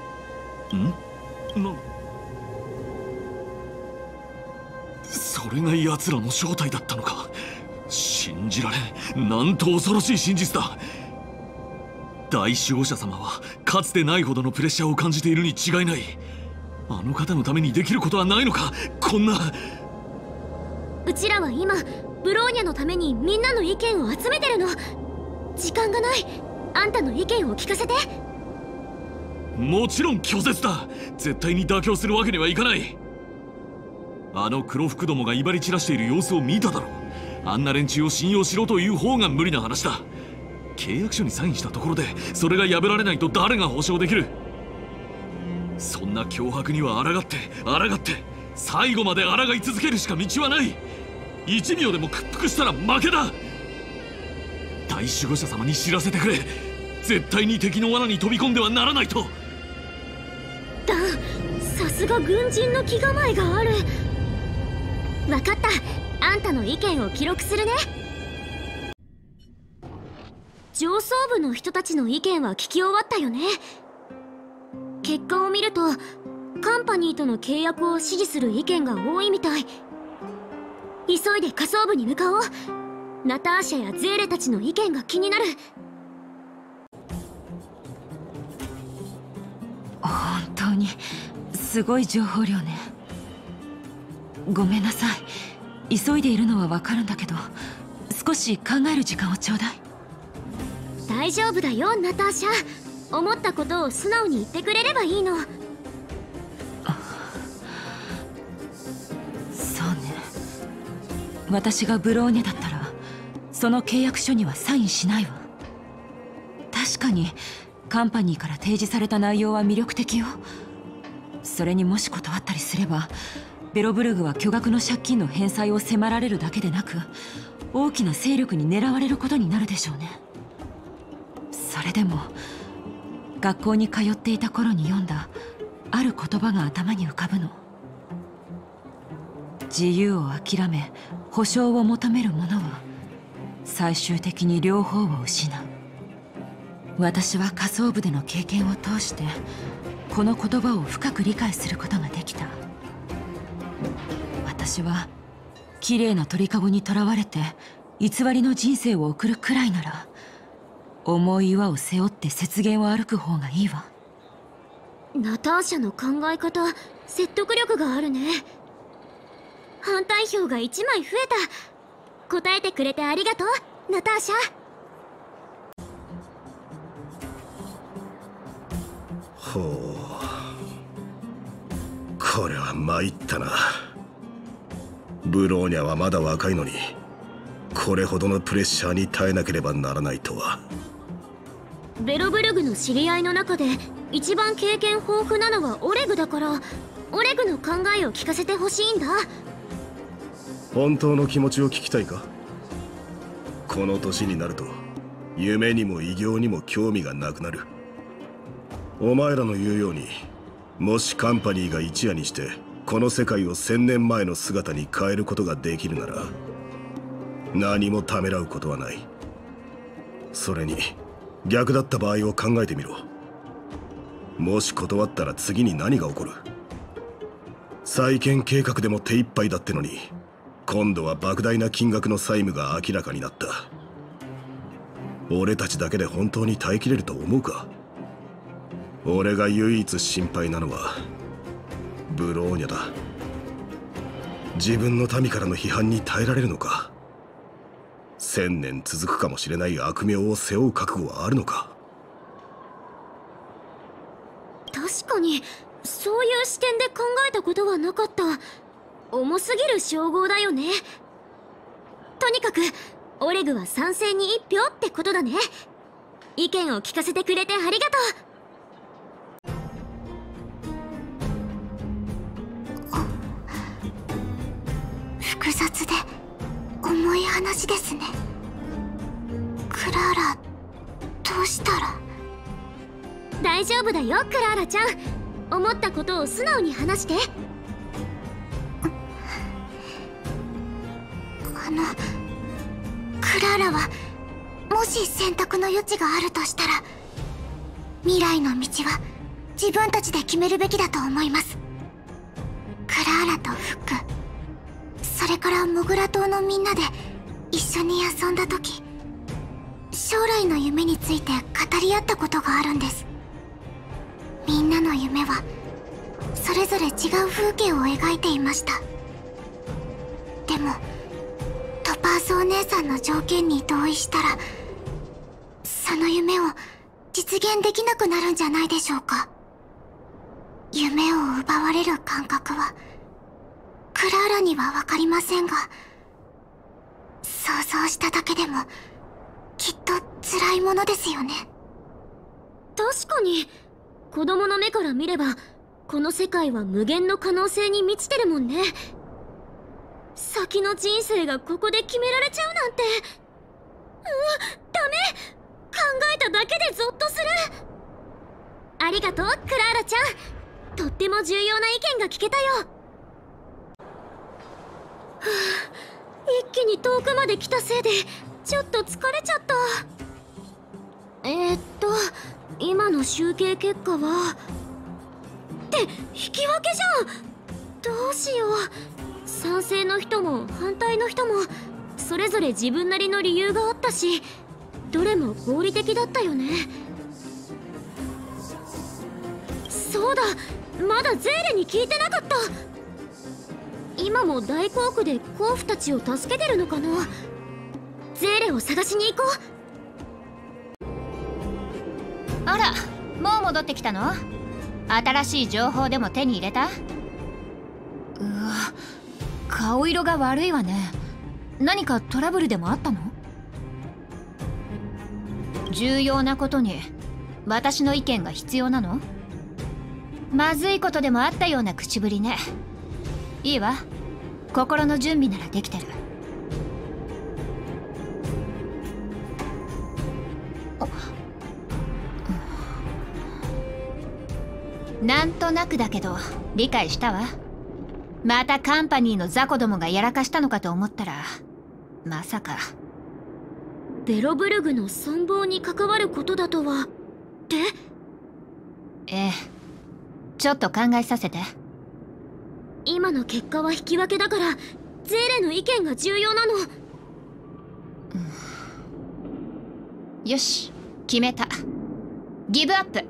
それが奴らの正体だったのか。信じられん。なんと恐ろしい真実だ。大守護者様はかつてないほどのプレッシャーを感じているに違いない。あの方のためにできることはないのか。こんな。 うちらは今ブローニャのためにみんなの意見を集めてるの。時間がない。あんたの意見を聞かせて。 もちろん拒絶だ。絶対に妥協するわけにはいかない。あの黒服どもが威張り散らしている様子を見ただろう。あんな連中を信用しろという方が無理な話だ。契約書にサインしたところでそれが破られないと誰が保証できる。そんな脅迫には抗って最後まで抗い続けるしか道はない。1秒でも屈服したら負けだ。大守護者様に知らせてくれ。絶対に敵の罠に飛び込んではならないと。 ダン、さすが軍人の気構えがある。分かった、あんたの意見を記録するね。上層部の人たちの意見は聞き終わったよね。結果を見るとカンパニーとの契約を支持する意見が多いみたい。急いで下層部に向かおう。ナターシャやゼーレたちの意見が気になる。 本当にすごい情報量ね。ごめんなさい。急いでいるのはわかるんだけど、少し考える時間をちょうだい。 大丈夫だよ、ナターシャ。思ったことを素直に言ってくれればいいの。 そうね。私がブローニャだったらその契約書にはサインしないわ。確かにカンパニーから提示された内容は魅力的よ。 それにもし断ったりすれば、ベロブルグは巨額の借金の返済を迫られるだけでなく、大きな勢力に狙われることになるでしょうね。それでも学校に通っていた頃に読んだある言葉が頭に浮かぶの。自由を諦め保証を求める者は最終的に両方を失う。私は下層部での経験を通してこの言葉を深く理解することができた。私は綺麗な鳥かごにとらわれて偽りの人生を送るくらいなら、重い岩を背負って雪原を歩く方がいいわ。 ナターシャの考え方、説得力があるね。反対票が1枚増えた。答えてくれてありがとう、ナターシャ。 ほう、これは参ったな。ブローニャはまだ若いのに、これほどのプレッシャーに耐えなければならないとは。 ベロブルグの知り合いの中で一番経験豊富なのはオレグだから、オレグの考えを聞かせてほしいんだ。 本当の気持ちを聞きたいか？この年になると夢にも偉業にも興味がなくなる。お前らの言うように、もしカンパニーが一夜にしてこの世界を1000年前の姿に変えることができるなら、何もためらうことはない。それに逆だった場合を考えてみろ。もし断ったら次に何が起こる？再建計画でも手一杯だってのに、今度は莫大な金額の債務が明らかになった。俺たちだけで本当に耐えきれると思うか？俺が唯一心配なのはブローニャだ。自分の民からの批判に耐えられるのか？1000年続くかもしれない悪名を背負う覚悟はあるのか？ 確かにそういう視点で考えたことはなかった。重すぎる称号だよね。とにかくオレグは賛成に1票ってことだね。意見を聞かせてくれてありがとう。 複雑で重い話ですね。クラーラ、どうしたら？ 大丈夫だよクラーラちゃん。思ったことを素直に話して。 クラーラはもし選択の余地があるとしたら、未来の道は自分たちで決めるべきだと思います。クラーラとフック、それからモグラ島のみんなで一緒に遊んだ時、将来の夢について語り合ったことがあるんです。みんなの夢はそれぞれ違う風景を描いていました。でもトパーズお姉さんの条件に同意したら、その夢を実現できなくなるんじゃないでしょうか。夢を奪われる感覚はクラーラには分かりませんが、想像しただけでもきっと辛いものですよね。 確かに子供の目から見ればこの世界は無限の可能性に満ちてるもんね。先の人生がここで決められちゃうなんて、ダメ。考えただけでゾッとする。ありがとうクラーラちゃん。とっても重要な意見が聞けたよ。一気に遠くまで来たせいでちょっと疲れちゃった。今の集計結果はって引き分けじゃん。どうしよう。賛成の人も反対の人もそれぞれ自分なりの理由があったし、どれも合理的だったよね。そうだ、まだゼーレに聞いてなかった。今も大航空で甲府たちを助けてるのかな。ゼーレを探しに行こう。 あら、もう戻ってきたの？新しい情報でも手に入れた？うわ、顔色が悪いわね。何かトラブルでもあったの？重要なことに私の意見が必要なの？ まずいことでもあったような口ぶりね。いいわ、心の準備ならできてる。なんとなくだけど理解したわ。またカンパニーの雑魚どもがやらかしたのかと思ったら、まさかベロブルグの存亡に関わることだとは。ってええ、ちょっと考えさせて。 今の結果は引き分けだからゼーレの意見が重要なの。 よし、決めた。ギブアップ。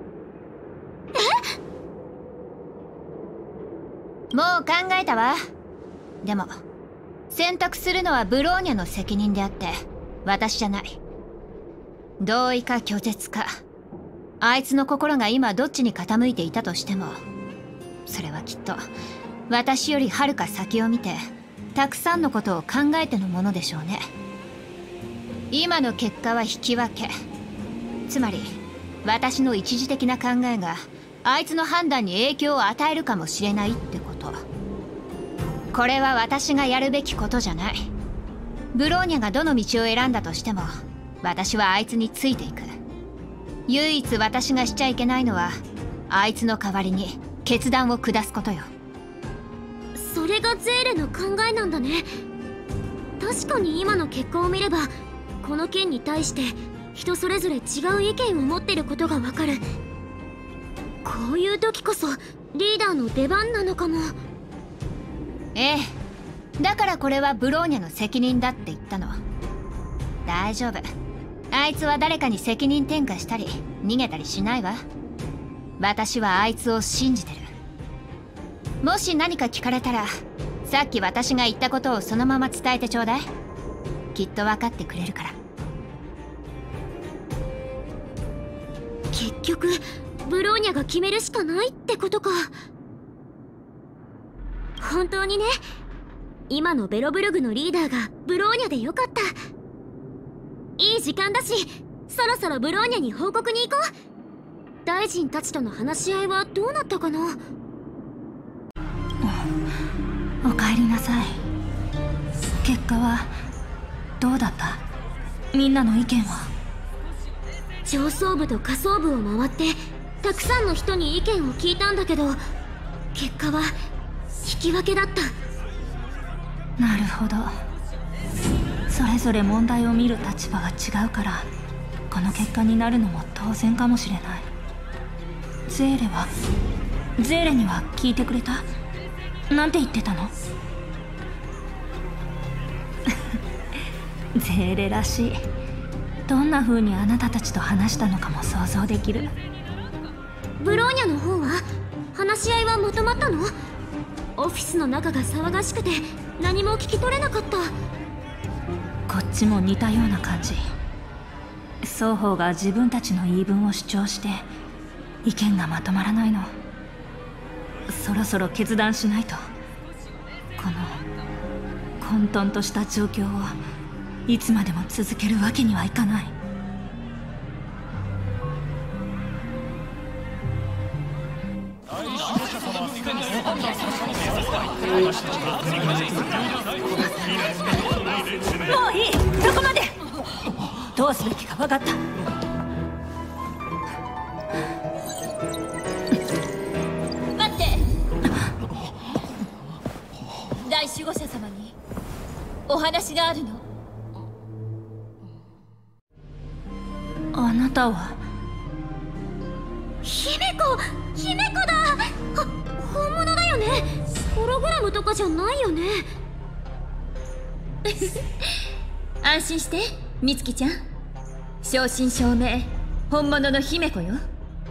もう考えたわ。でも選択するのはブローニャの責任であって私じゃない。同意か拒絶か、あいつの心が今どっちに傾いていたとしても、それはきっと私よりはるか先を見てたくさんのことを考えてのものでしょうね。今の結果は引き分け。つまり私の一時的な考えがあいつの判断に影響を与えるかもしれないってこと。これは私がやるべきことじゃない。ブローニャがどの道を選んだとしても私はあいつについていく。唯一私がしちゃいけないのはあいつの代わりに決断を下すことよ。 それがゼーレの考えなんだね。確かに今の結果を見ればこの件に対して人それぞれ違う意見を持ってることがわかる。こういう時こそリーダーの出番なのかも。 ええ、だからこれはブローニャの責任だって言ったの。大丈夫、あいつは誰かに責任転嫁したり逃げたりしないわ。私はあいつを信じてる。もし何か聞かれたらさっき私が言ったことをそのまま伝えてちょうだい。きっと分かってくれるから。 結局ブローニャが決めるしかないってことか。本当にね、今のベロブルグのリーダーがブローニャでよかった。いい時間だしそろそろブローニャに報告に行こう。大臣たちとの話し合いはどうなったかな。 おかえりなさい。結果はどうだった？みんなの意見は？ 上層部と下層部を回ってたくさんの人に意見を聞いたんだけど、結果は引き分けだった。 なるほど。それぞれ問題を見る立場が違うからこの結果になるのも当然かもしれない。ゼーレには聞いてくれた？なんて言ってたの？ゼーレらしい。どんな風にあなたたちと話したのかも想像できる。 ブローニャの方は話し合いはまとまったの？オフィスの中が騒がしくて何も聞き取れなかった。 こっちも似たような感じ。双方が自分たちの言い分を主張して意見がまとまらないの。そろそろ決断しないと。この混沌とした状況をいつまでも続けるわけにはいかない。もういい、そこまで。どうすべきか分かった。 待って。大守護者様にお話があるの。 あなたは姫子だ。本物だよね。ホログラムとかじゃないよね。 安心して美月ちゃん、正真正銘本物の姫子よ。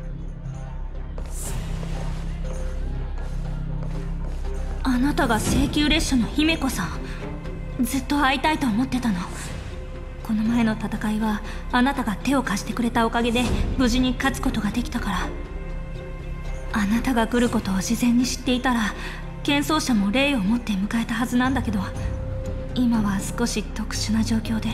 あなたが請求列車の姫子さん。ずっと会いたいと思ってたの。この前の戦いはあなたが手を貸してくれたおかげで無事に勝つことができたから。あなたが来ることを事前に知っていたら剣奏者も礼を持って迎えたはずなんだけど、今は少し特殊な状況で。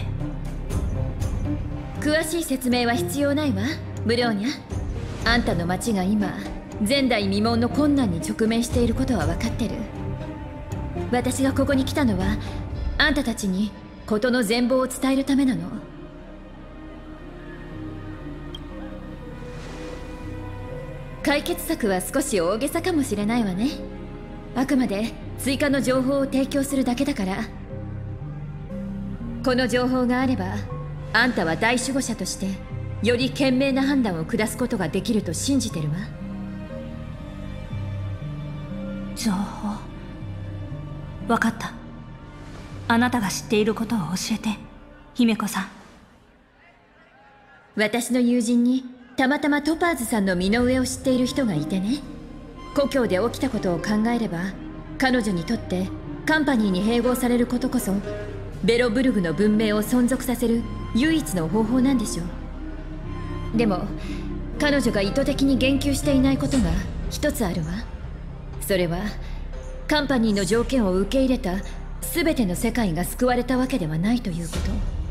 詳しい説明は必要ないわブローニャ。あんたの町が今前代未聞の困難に直面していることは分かってる。私がここに来たのはあんたたちに事の全貌を伝えるためなの。解決策は少し大げさかもしれないわね。あくまで追加の情報を提供するだけだから。この情報があればあんたは大守護者としてより賢明な判断を下すことができると信じてるわ。 情報、分かった。あなたが知っていることを教えて、姫子さん。 私の友人にたまたまトパーズさんの身の上を知っている人がいてね。故郷で起きたことを考えれば彼女にとってカンパニーに併合されることこそベロブルグの文明を存続させる唯一の方法なんでしょう。でも彼女が意図的に言及していないことが一つあるわ。それはカンパニーの条件を受け入れた全ての世界が救われたわけではないということ。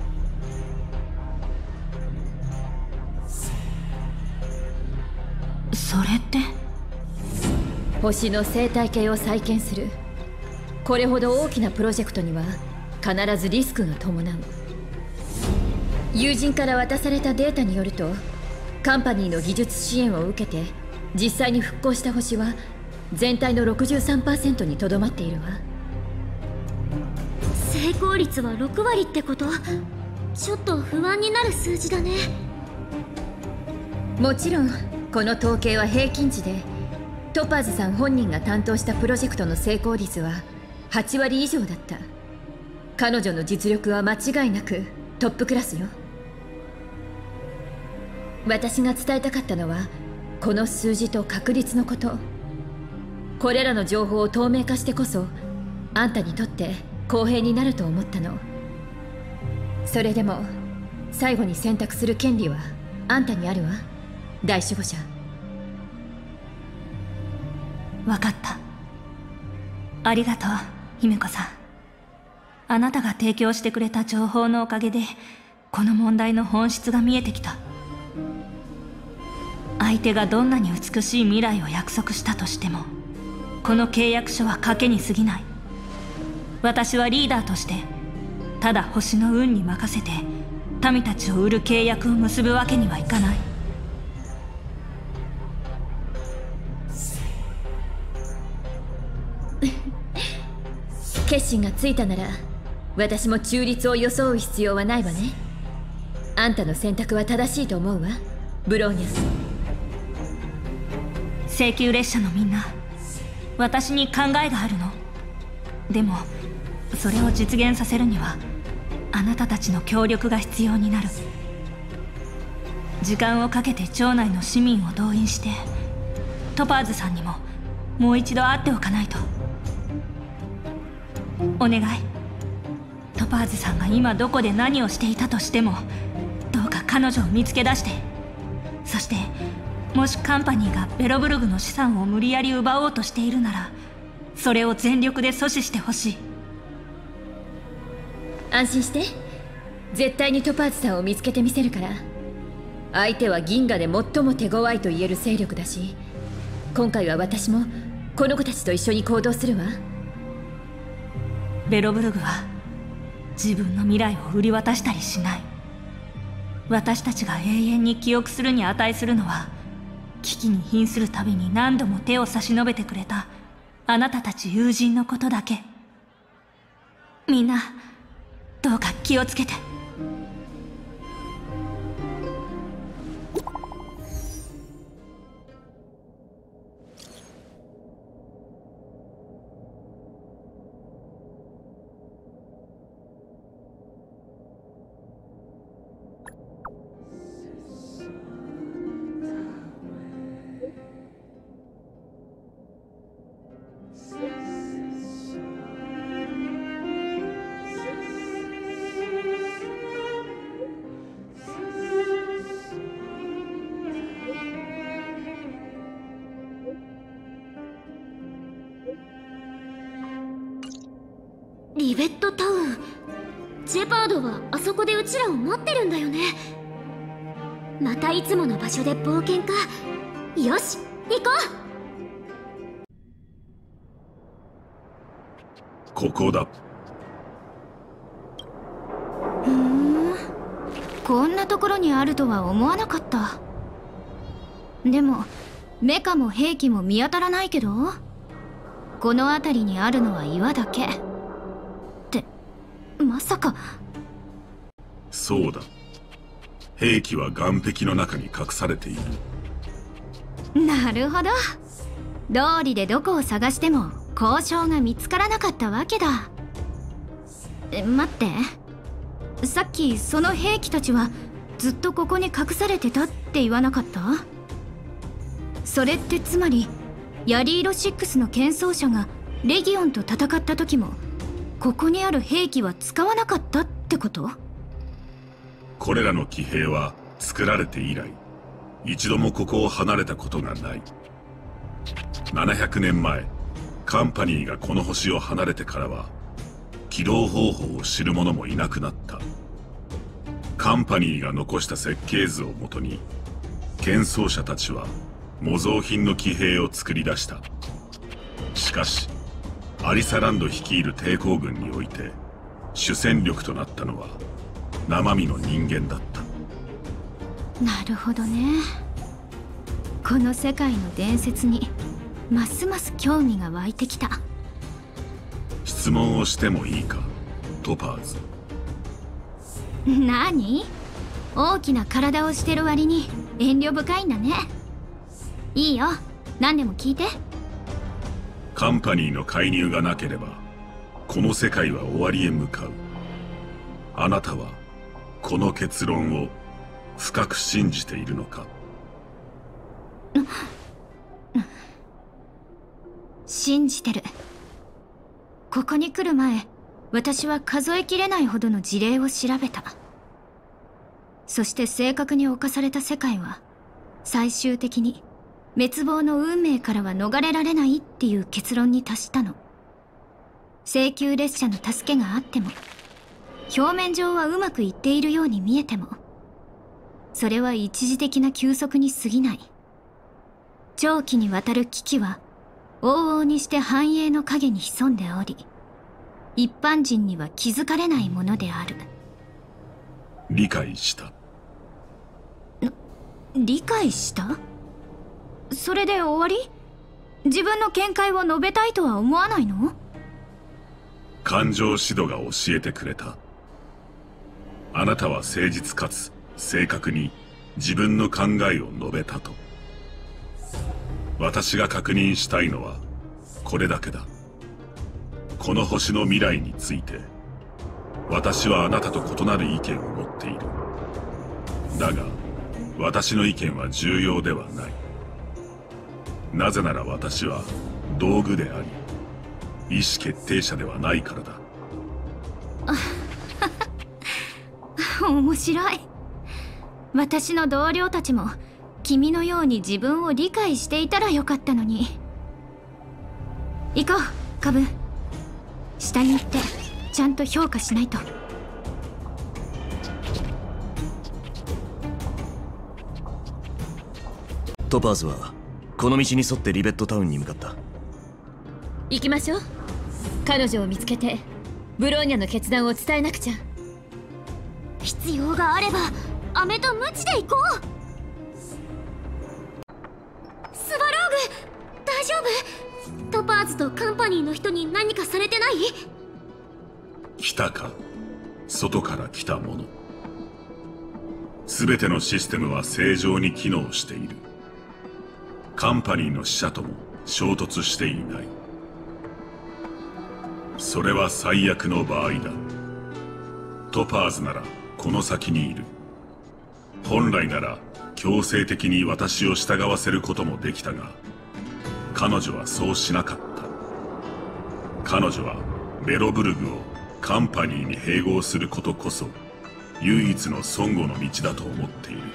それって星の生態系を再建する。これほど大きなプロジェクトには必ずリスクが伴う。友人から渡されたデータによるとカンパニーの技術支援を受けて実際に復興した星は全体の 63% にとどまっているわ。 成功率は6割ってこと？ちょっと不安になる数字だね。 もちろんこの統計は平均値で、トパーズさん本人が担当したプロジェクトの成功率は8割以上だった。彼女の実力は間違いなくトップクラスよ。私が伝えたかったのはこの数字と確率のこと。これらの情報を透明化してこそあんたにとって公平になると思ったの。それでも最後に選択する権利はあんたにあるわ、大守護者。 分かった。ありがとう、姫子さん。あなたが提供してくれた情報のおかげでこの問題の本質が見えてきた。相手がどんなに美しい未来を約束したとしてもこの契約書は賭けに過ぎない。私はリーダーとしてただ星の運に任せて民たちを売る契約を結ぶわけにはいかない。 決心がついたなら私も中立を装う必要はないわね。あんたの選択は正しいと思うわ、ブローニャ。 請求列車のみんな、私に考えがあるの。でもそれを実現させるにはあなたたちの協力が必要になる。時間をかけて町内の市民を動員してトパーズさんにももう一度会っておかないと。お願い。トパーズさんが今どこで何をしていたとしてもどうか彼女を見つけ出して、そしてもしカンパニーがベロブルグの資産を無理やり奪おうとしているならそれを全力で阻止してほしい。 安心して、絶対にトパーズさんを見つけてみせるから。相手は銀河で最も手強いと言える勢力だし、今回は私もこの子たちと一緒に行動するわ。 ベロブルグは自分の未来を売り渡したりしない。私たちが永遠に記憶するに値するのは危機に瀕するたびに何度も手を差し伸べてくれたあなたたち友人のことだけ。みんなどうか気をつけて。 リベットタウン。ジェパードはあそこでうちらを待ってるんだよね。またいつもの場所で冒険か。よし、 行こう。ここだ。 こんなところにあるとは思わなかった。でもメカも兵器も見当たらないけど、この辺りにあるのは岩だけってまさか。 そうだ、兵器は岩壁の中に隠されている。 なるほど。道理でどこを探しても交渉が見つからなかったわけだ。待って、さっきその兵器たちはずっとここに隠されてたって言わなかった？それってつまりヤリーロ6の剣奏者がレギオンと戦った時もここにある兵器は使わなかったってこと？ これらの騎兵は作られて以来一度もここを離れたことがない。700年前カンパニーがこの星を離れてからは起動方法を知る者もいなくなった。カンパニーが残した設計図をもとに剣奏者たちは模造品の騎兵を作り出した。しかしアリサランド率いる抵抗軍において主戦力となったのは生身の人間だった。 なるほどね。この世界の伝説にますます興味が湧いてきた。 質問をしてもいいか、トパーズ。 何？大きな体をしてる割に遠慮深いんだね。いいよ、何でも聞いて。 カンパニーの介入がなければこの世界は終わりへ向かう。あなたはこの結論を深く信じているのか？ 信じてる。ここに来る前、私は数えきれないほどの事例を調べた。そして正確に侵された世界は最終的に滅亡の運命からは逃れられないっていう結論に達したの。請求列車の助けがあっても表面上はうまくいっているように見えてもそれは一時的な休息に過ぎない。長期にわたる危機は往々にして繁栄の影に潜んでおり、一般人には気づかれないものである。 理解した。 理解した？それで終わり？自分の見解を述べたいとは思わないの？ 感情指導が教えてくれた。あなたは誠実かつ正確に自分の考えを述べたと。私が確認したいのはこれだけだ。この星の未来について私はあなたと異なる意見を持っている。だが私の意見は重要ではない。なぜなら私は道具であり意思決定者ではないからだ。 面白い。私の同僚たちも君のように自分を理解していたらよかったのに。行こう、カブ。下に行ってちゃんと評価しないと。 トパーズはこの道に沿ってリベットタウンに向かった。 行きましょう。彼女を見つけてブローニャの決断を伝えなくちゃ。 必要があれば飴とムチで行こう。スバローグ、大丈夫？トパーズとカンパニーの人に何かされてない？ 来たか、外から来たもの。全てのシステムは正常に機能している。カンパニーの死者とも衝突していない。それは最悪の場合だ。トパーズならこの先にいる。本来なら強制的に私を従わせることもできたが、彼女はそうしなかった。彼女はベロブルグをカンパニーに併合することこそ唯一の孫悟の道だと思っている。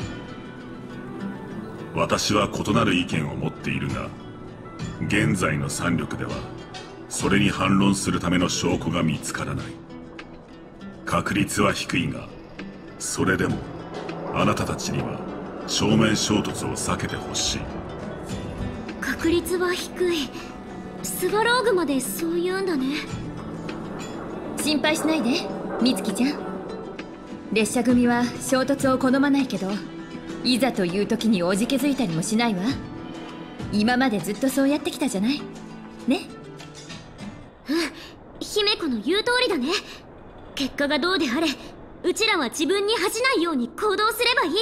私は異なる意見を持っているが、現在の3力ではそれに反論するための証拠が見つからない。確率は低いが、それでもあなたたちには正面衝突を避けてほしい。 確率は低い。スワローグまでそう言うんだね。 心配しないで美月ちゃん。列車組は衝突を好まないけど、いざという時におじけづいたりもしないわ。今までずっとそうやってきたじゃないね。 うん、姫子の言う通りだね。結果がどうであれ、うちらは自分に恥じないように行動すればいい。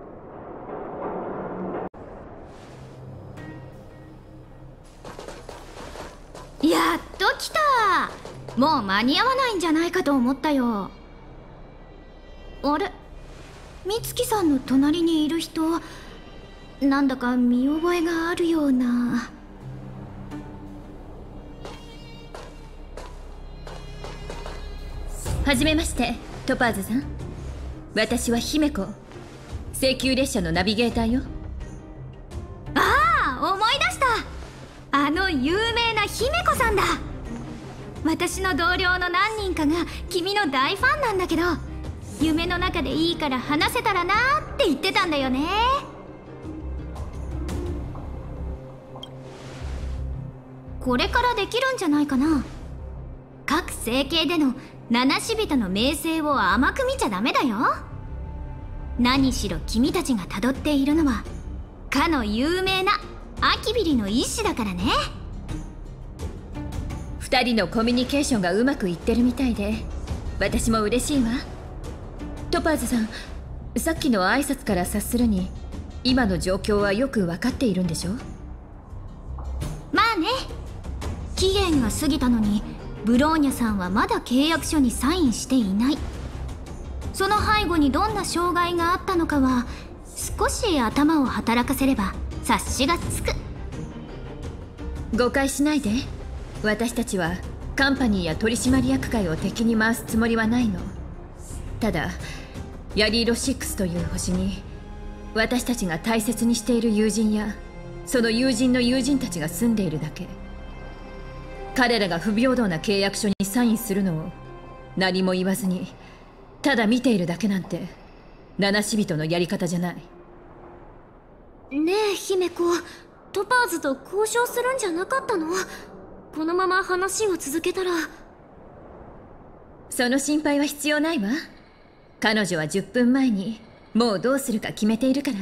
やっと来た。もう間に合わないんじゃないかと思ったよ。あれ、美月さんの隣にいる人、なんだか見覚えがあるような。 はじめまして、トパーズさん。私は姫子、請求列車のナビゲーターよ。 ああ、思い出した。あの有名な姫子さんだ。私の同僚の何人かが君の大ファンなんだけど、夢の中でいいから話せたらなーって言ってたんだよね。これからできるんじゃないかな。各星系での七死人の名声を甘く見ちゃダメだよ。何しろ君たちがたどっているのはかの有名なアキビリの一種だからね。 2人のコミュニケーションがうまくいってるみたいで、私も嬉しいわ。トパーズさん、さっきの挨拶から察するに今の状況はよく分かっているんでしょ？ まあね。期限が過ぎたのにブローニャさんはまだ契約書にサインしていない。その背後にどんな障害があったのかは少し頭を働かせれば察しがつく。 誤解しないで。私たちはカンパニーや取締役会を敵に回すつもりはないの。ただヤリーロ6という星に私たちが大切にしている友人やその友人の友人たちが住んでいるだけ。彼らが不平等な契約書にサインするのを何も言わずにただ見ているだけなんて七死人のやり方じゃない。 ねえ姫子、トパーズと交渉するんじゃなかったの？このまま話を続けたら。 その心配は必要ないわ。彼女は10分前にもうどうするか決めているから。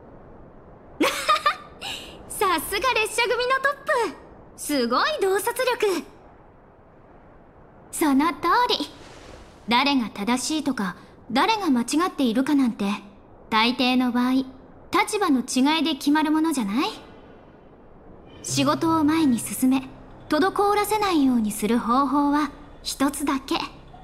さすが列車組のトップ、すごい洞察力。その通り。誰が正しいとか誰が間違っているかなんて大抵の場合立場の違いで決まるものじゃない？仕事を前に進め滞らせないようにする方法は一つだけ。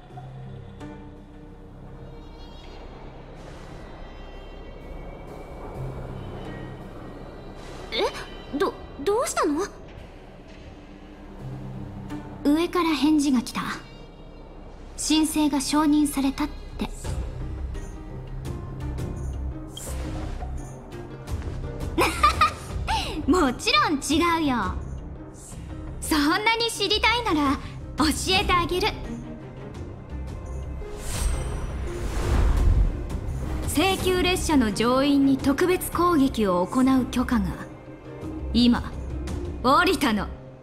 どうしたの？ 上から返事が来た。申請が承認されたって。もちろん違うよ。そんなに知りたいなら教えてあげる。請求列車の乗員に特別攻撃を行う許可が今降りたの。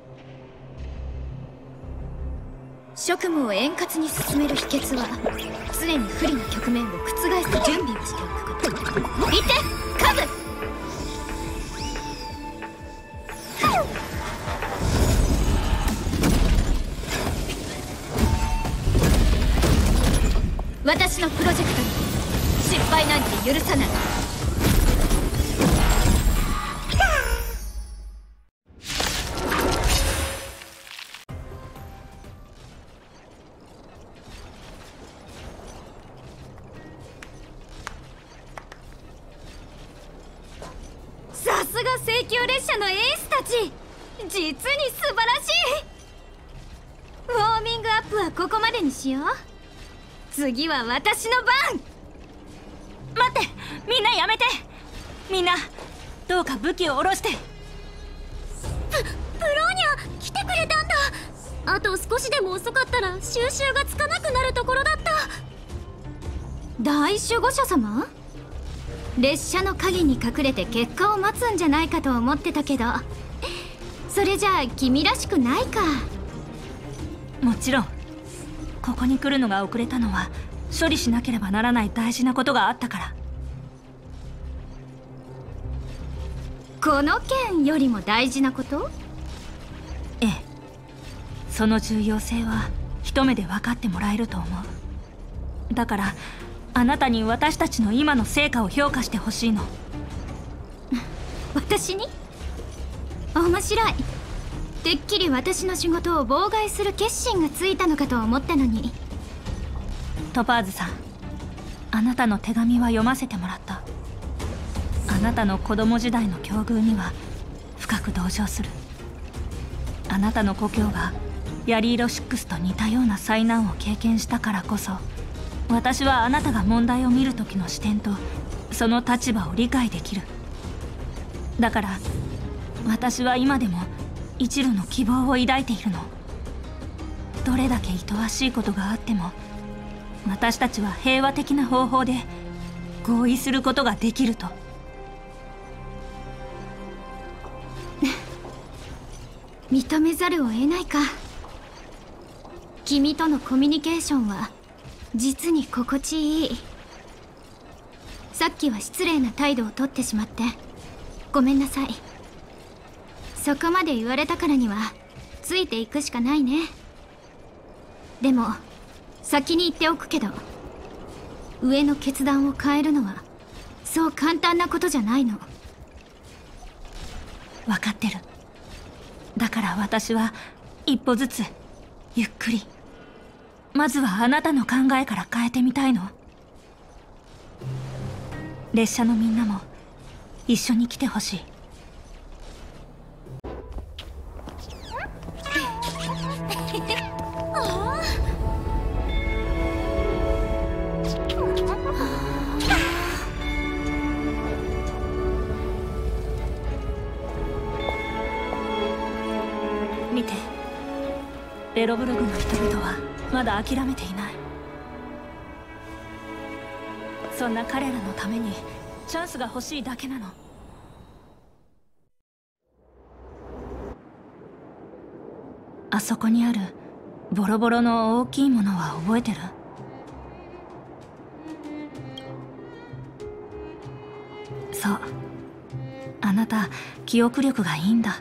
職務を円滑に進める秘訣は常に不利な局面を覆す準備をしておくこと。行ってカブ。私のプロジェクトに失敗なんて許さない。さすが請求列車のエースたち、実に素晴らしい。ウォーミングアップはここまでにしよう。次は私の番。 待って、みんなやめて。みんなどうか武器を下ろして。 プローニャ来てくれたんだ。あと少しでも遅かったら収集がつかなくなるところだった。 大守護者様？列車の陰に隠れて結果を待つんじゃないかと思ってたけど、 それじゃあ君らしくないか。 もちろんここに来るのが遅れたのは処理しなければならない大事なことがあったから。 この件よりも大事なこと？ ええ、その重要性は一目で分かってもらえると思う。だからあなたに私たちの今の成果を評価してほしいの。 私に？面白い。てっきり私の仕事を妨害する決心がついたのかと思ったのに。 トパーズさん、あなたの手紙は読ませてもらった。あなたの子供時代の境遇には深く同情する。あなたの故郷がヤリーロ6と似たような災難を経験したからこそ、私はあなたが問題を見る時の視点とその立場を理解できる。だから私は今でも一縷の希望を抱いているの。どれだけ厭わしいことがあっても私たちは平和的な方法で合意することができると。 認めざるを得ないか。君とのコミュニケーションは実に心地いい。さっきは失礼な態度をとってしまってごめんなさい。そこまで言われたからにはついていくしかないね。でも先に言っておくけど、上の決断を変えるのはそう簡単なことじゃないの。 分かってる。だから私は一歩ずつゆっくり、まずはあなたの考えから変えてみたいの。列車のみんなも一緒に来てほしい。見て、ベロブルグの人々はまだ諦めていない。そんな彼らのためにチャンスが欲しいだけなの。あそこにあるボロボロの大きいものは覚えてる？そう、あなた記憶力がいいんだ。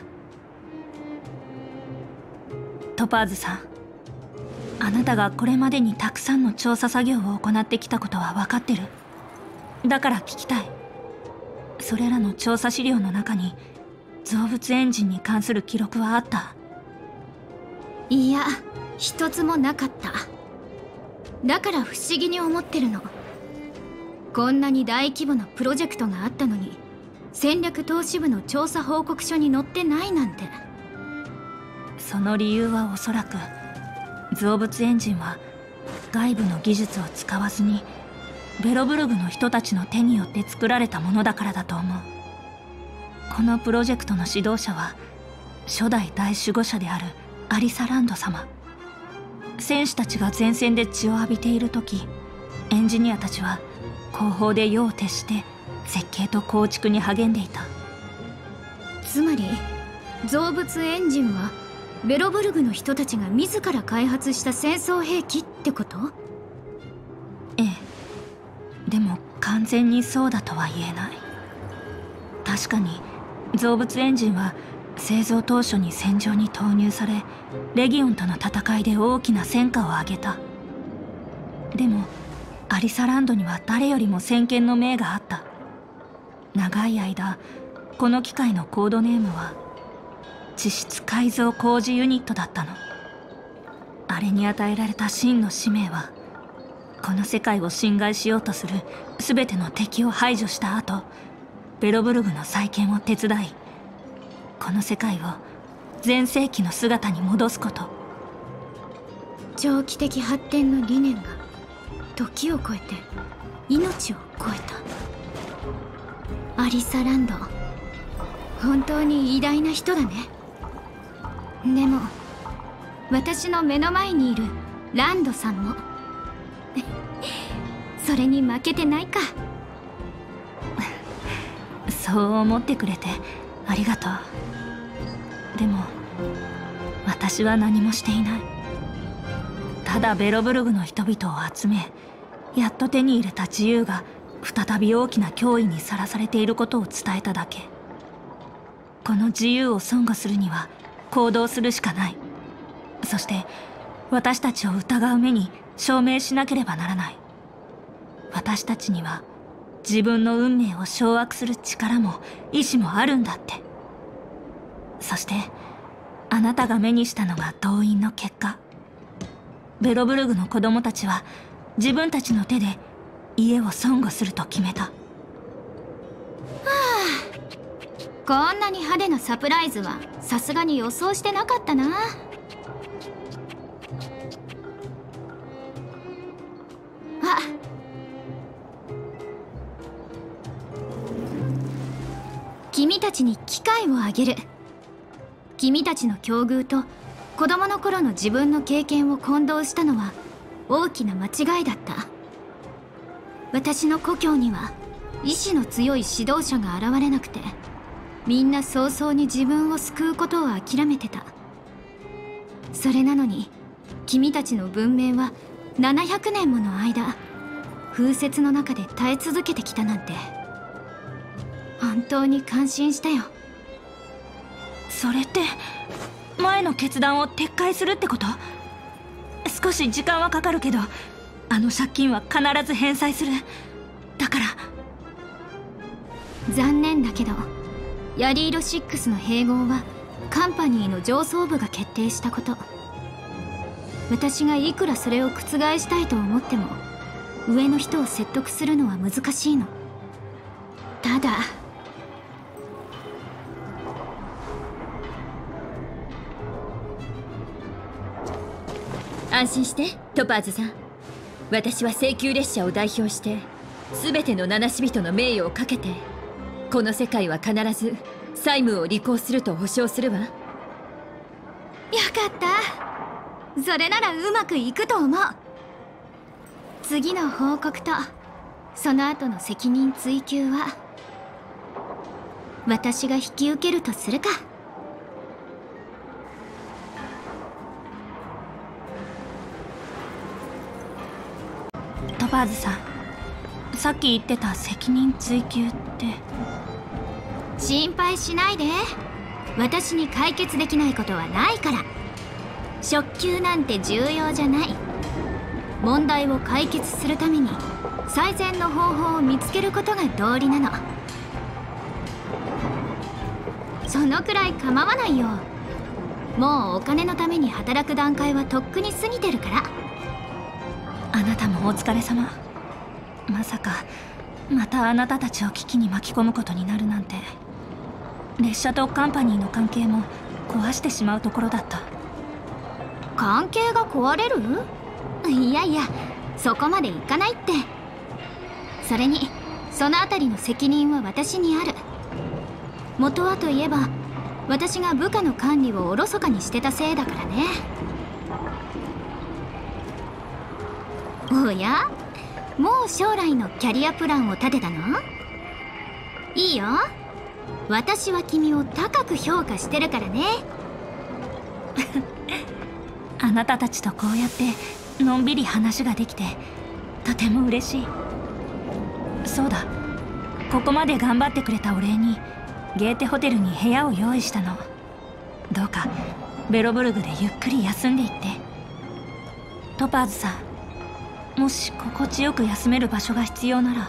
トパーズさん、あなたがこれまでにたくさんの調査作業を行ってきたことは分かってる。だから聞きたい。それらの調査資料の中に造物エンジンに関する記録はあった？ いや、一つもなかった。だから不思議に思ってるの。こんなに大規模なプロジェクトがあったのに戦略投資部の調査報告書に載ってないなんて。 その理由はおそらく造物エンジンは外部の技術を使わずにベロブルグの人たちの手によって作られたものだからだと思う。このプロジェクトの指導者は初代大守護者であるアリサランド様。戦士たちが前線で血を浴びている時、エンジニアたちは後方で夜を徹して設計と構築に励んでいた。 つまり造物エンジンはベロブルグの人たちが自ら開発した戦争兵器ってこと？ ええ。でも完全にそうだとは言えない。確かに造物エンジンは製造当初に戦場に投入され、レギオンとの戦いで大きな戦果を上げた。でもアリサランドには誰よりも先見の明があった。長い間この機械のコードネームは地質改造工事ユニットだったの。あれに与えられた真の使命は、この世界を侵害しようとする全ての敵を排除した後、ベロブルグの再建を手伝い、この世界を全盛期の姿に戻すこと。 長期的発展の理念が時を超えて命を超えた。アリサランド、本当に偉大な人だね。でも私の目の前にいるランドさんもそれに負けてないか。 そう思ってくれてありがとう。 でも私は何もしていない。ただベロブルグの人々を集め、やっと手に入れた自由が再び大きな脅威にさらされていることを伝えただけ。この自由を損護するには行動するしかない。そして私たちを疑う目に証明しなければならない。私たちには自分の運命を掌握する力も意志もあるんだって。そしてあなたが目にしたのが動員の結果。ベロブルグの子供たちは自分たちの手で家を損護すると決めた。 こんなに派手なサプライズはさすがに予想してなかったな。君たちに機会をあげる。君たちの境遇と子供の頃の自分の経験を混同したのは大きな間違いだった。私の故郷には意志の強い指導者が現れなくて、みんな早々に自分を救うことを諦めてた。それなのに君たちの文明は700年もの間風雪の中で耐え続けてきたなんて、本当に感心したよ。 それって前の決断を撤回するってこと？少し時間はかかるけど、あの借金は必ず返済する。だから残念だけど、ヤリーロ6の併合はカンパニーの上層部が決定したこと。私がいくらそれを覆したいと思っても上の人を説得するのは難しいの。ただ安心してトパーズさん。私は請求列車を代表して全ての七死人の名誉をかけて、この世界は必ず債務を履行すると保証するわ。よかった。それならうまくいくと思う。次の報告とその後の責任追及は私が引き受けるとするか。 トパーズさん、さっき言ってた責任追及って？ 心配しないで。私に解決できないことはないから。初級なんて重要じゃない。問題を解決するために最善の方法を見つけることが道理なの。そのくらい構わないよ。もうお金のために働く段階はとっくに過ぎてるから。 あなたもお疲れ様。まさかまたあなたたちを危機に巻き込むことになるなんて。列車とカンパニーの関係も壊してしまうところだった。 関係が壊れる？いやいや、そこまでいかないって。それにそのあたりの責任は私にある。元はといえば私が部下の管理をおろそかにしてたせいだからね。おや、もう将来のキャリアプランを立てたの？いいよ。私は君を高く評価してるからね。 あなたたちとこうやってのんびり話ができてとても嬉しい。そうだ、ここまで頑張ってくれたお礼にゲーテホテルに部屋を用意したの。どうかベロブルグでゆっくり休んでいって。トパーズさん、もし心地よく休める場所が必要なら。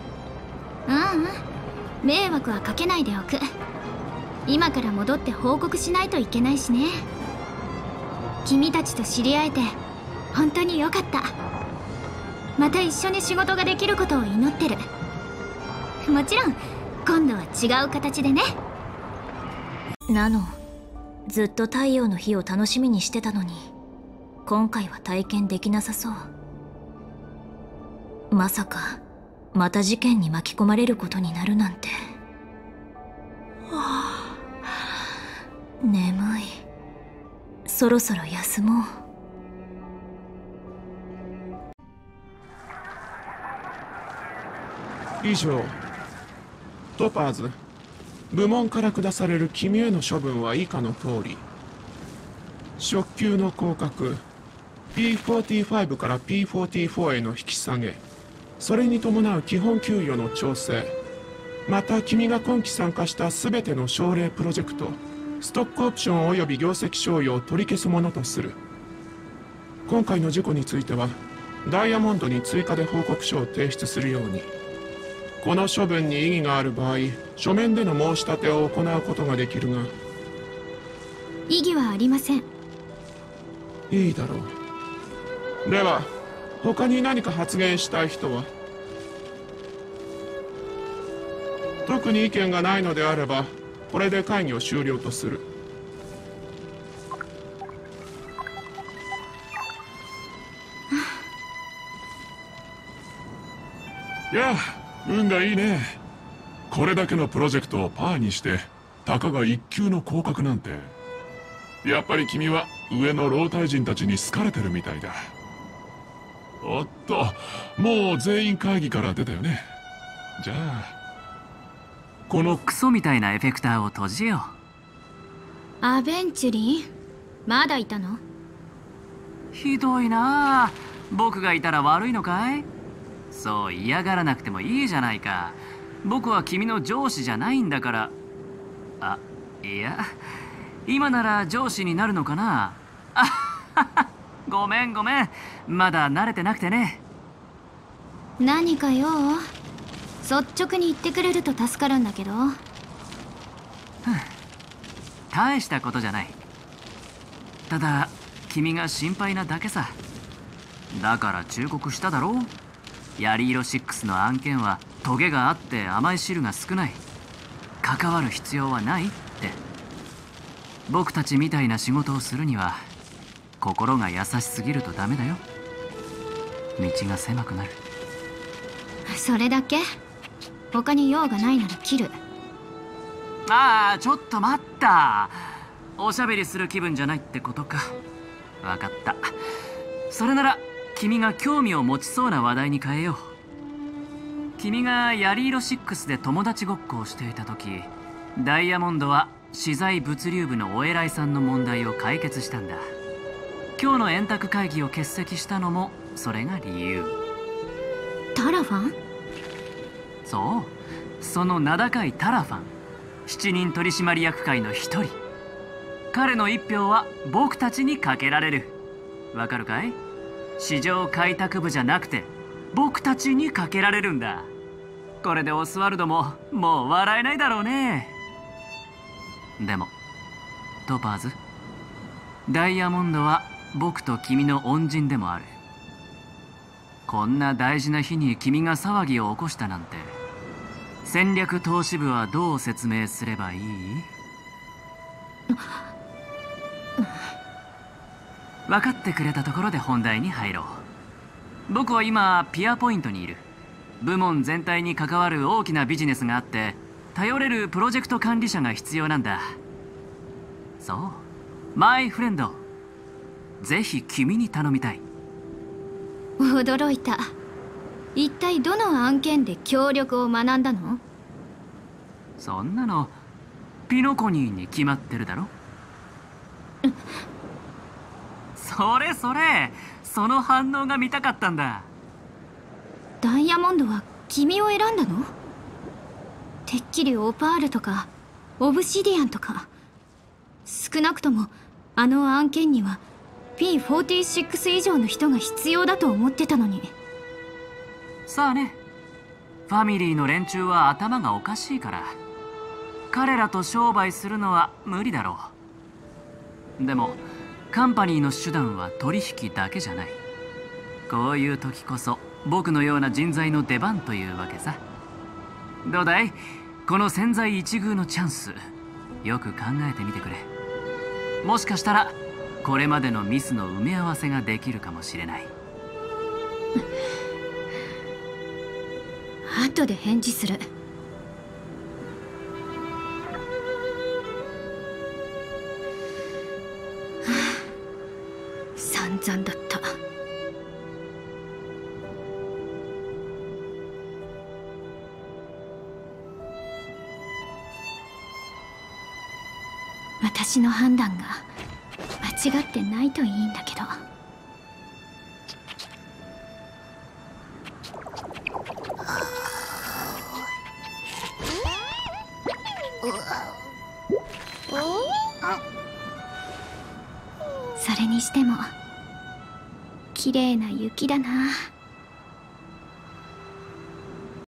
迷惑はかけないでおく。今から戻って報告しないといけないしね。君たちと知り合えて本当によかった。また一緒に仕事ができることを祈ってる。もちろん今度は違う形でね。 ナノ、ずっと太陽の日を楽しみにしてたのに今回は体験できなさそう。まさかまた事件に巻き込まれることになるなんて。眠い。そろそろ休もう。 以上、トパーズ、 部門から下される君への処分は以下の通り。初級の降格、P45 から P44 への引き下げ、それに伴う基本給与の調整、また君が今期参加した全ての奨励プロジェクト、ストックオプション及び業績賞与を取り消すものとする。今回の事故についてはダイヤモンドに追加で報告書を提出するように。この処分に異議がある場合、書面での申し立てを行うことができるが。 異議はありません。 いいだろう。では他に何か発言したい人は？特に意見がないのであればこれで会議を終了とする。 いや、運がいいね。これだけのプロジェクトをパーにしてたかが1級の降格なんて。やっぱり君は上の老体人たちに好かれてるみたいだ。おっと、もう全員会議から出たよね。じゃあこのクソみたいなエフェクターを閉じよう。アベンチュリー、まだいたの？ ひどいなあ。僕がいたら悪いのかい？そう嫌がらなくてもいいじゃないか。僕は君の上司じゃないんだから。あ、いや、今なら上司になるのかな。あはは、ごめんごめん、まだ慣れてなくてね。 何か用？率直に言ってくれると助かるんだけど。 大したことじゃない。ただ君が心配なだけさ。だから忠告しただろう。槍色6の案件はトゲがあって甘い汁が少ない。関わる必要はないって。僕たちみたいな仕事をするには心が優しすぎるとダメだよ。道が狭くなる。 それだけ？他に用がないなら切る。 ああ、ちょっと待った。おしゃべりする気分じゃないってことか。わかった。それなら君が興味を持ちそうな話題に変えよう。君が槍色6で友達ごっこをしていた時、ダイヤモンドは資材物流部のお偉いさんの問題を解決したんだ。今日の円卓会議を欠席したのもそれが理由。 タラファン？ そう、その名高いタラファン、7人取締役会の一人。彼の1票は僕たちにかけられる。わかるかい？市場開拓部じゃなくて僕たちにかけられるんだ。これでオスワルドももう笑えないだろうね。でもトパーズ、ダイヤモンドは僕と君の恩人でもある。こんな大事な日に君が騒ぎを起こしたなんて、戦略投資部はどう説明すればいい？分かってくれたところで本題に入ろう。僕は今ピアポイントにいる。部門全体に関わる大きなビジネスがあって、頼れるプロジェクト管理者が必要なんだ。そう、マイフレンド、ぜひ君に頼みたい。 驚いた。一体どの案件で協力を学んだの？ そんなのピノコニーに決まってるだろ。それそれ、その反応が見たかったんだ。 ダイヤモンドは君を選んだの？てっきりオパールとかオブシディアンとか。少なくともあの案件には P46 以上の人が必要だと思ってたのに。 さあね、ファミリーの連中は頭がおかしいから、彼らと商売するのは無理だろう。でもカンパニーの手段は取引だけじゃない。こういう時こそ僕のような人材の出番というわけさ。どうだい？この千載一遇のチャンス、よく考えてみてくれ。もしかしたらこれまでのミスの埋め合わせができるかもしれない。 後で返事する。散々だった。 私の判断が間違ってないといいんだけど。それにしても綺麗な雪だな。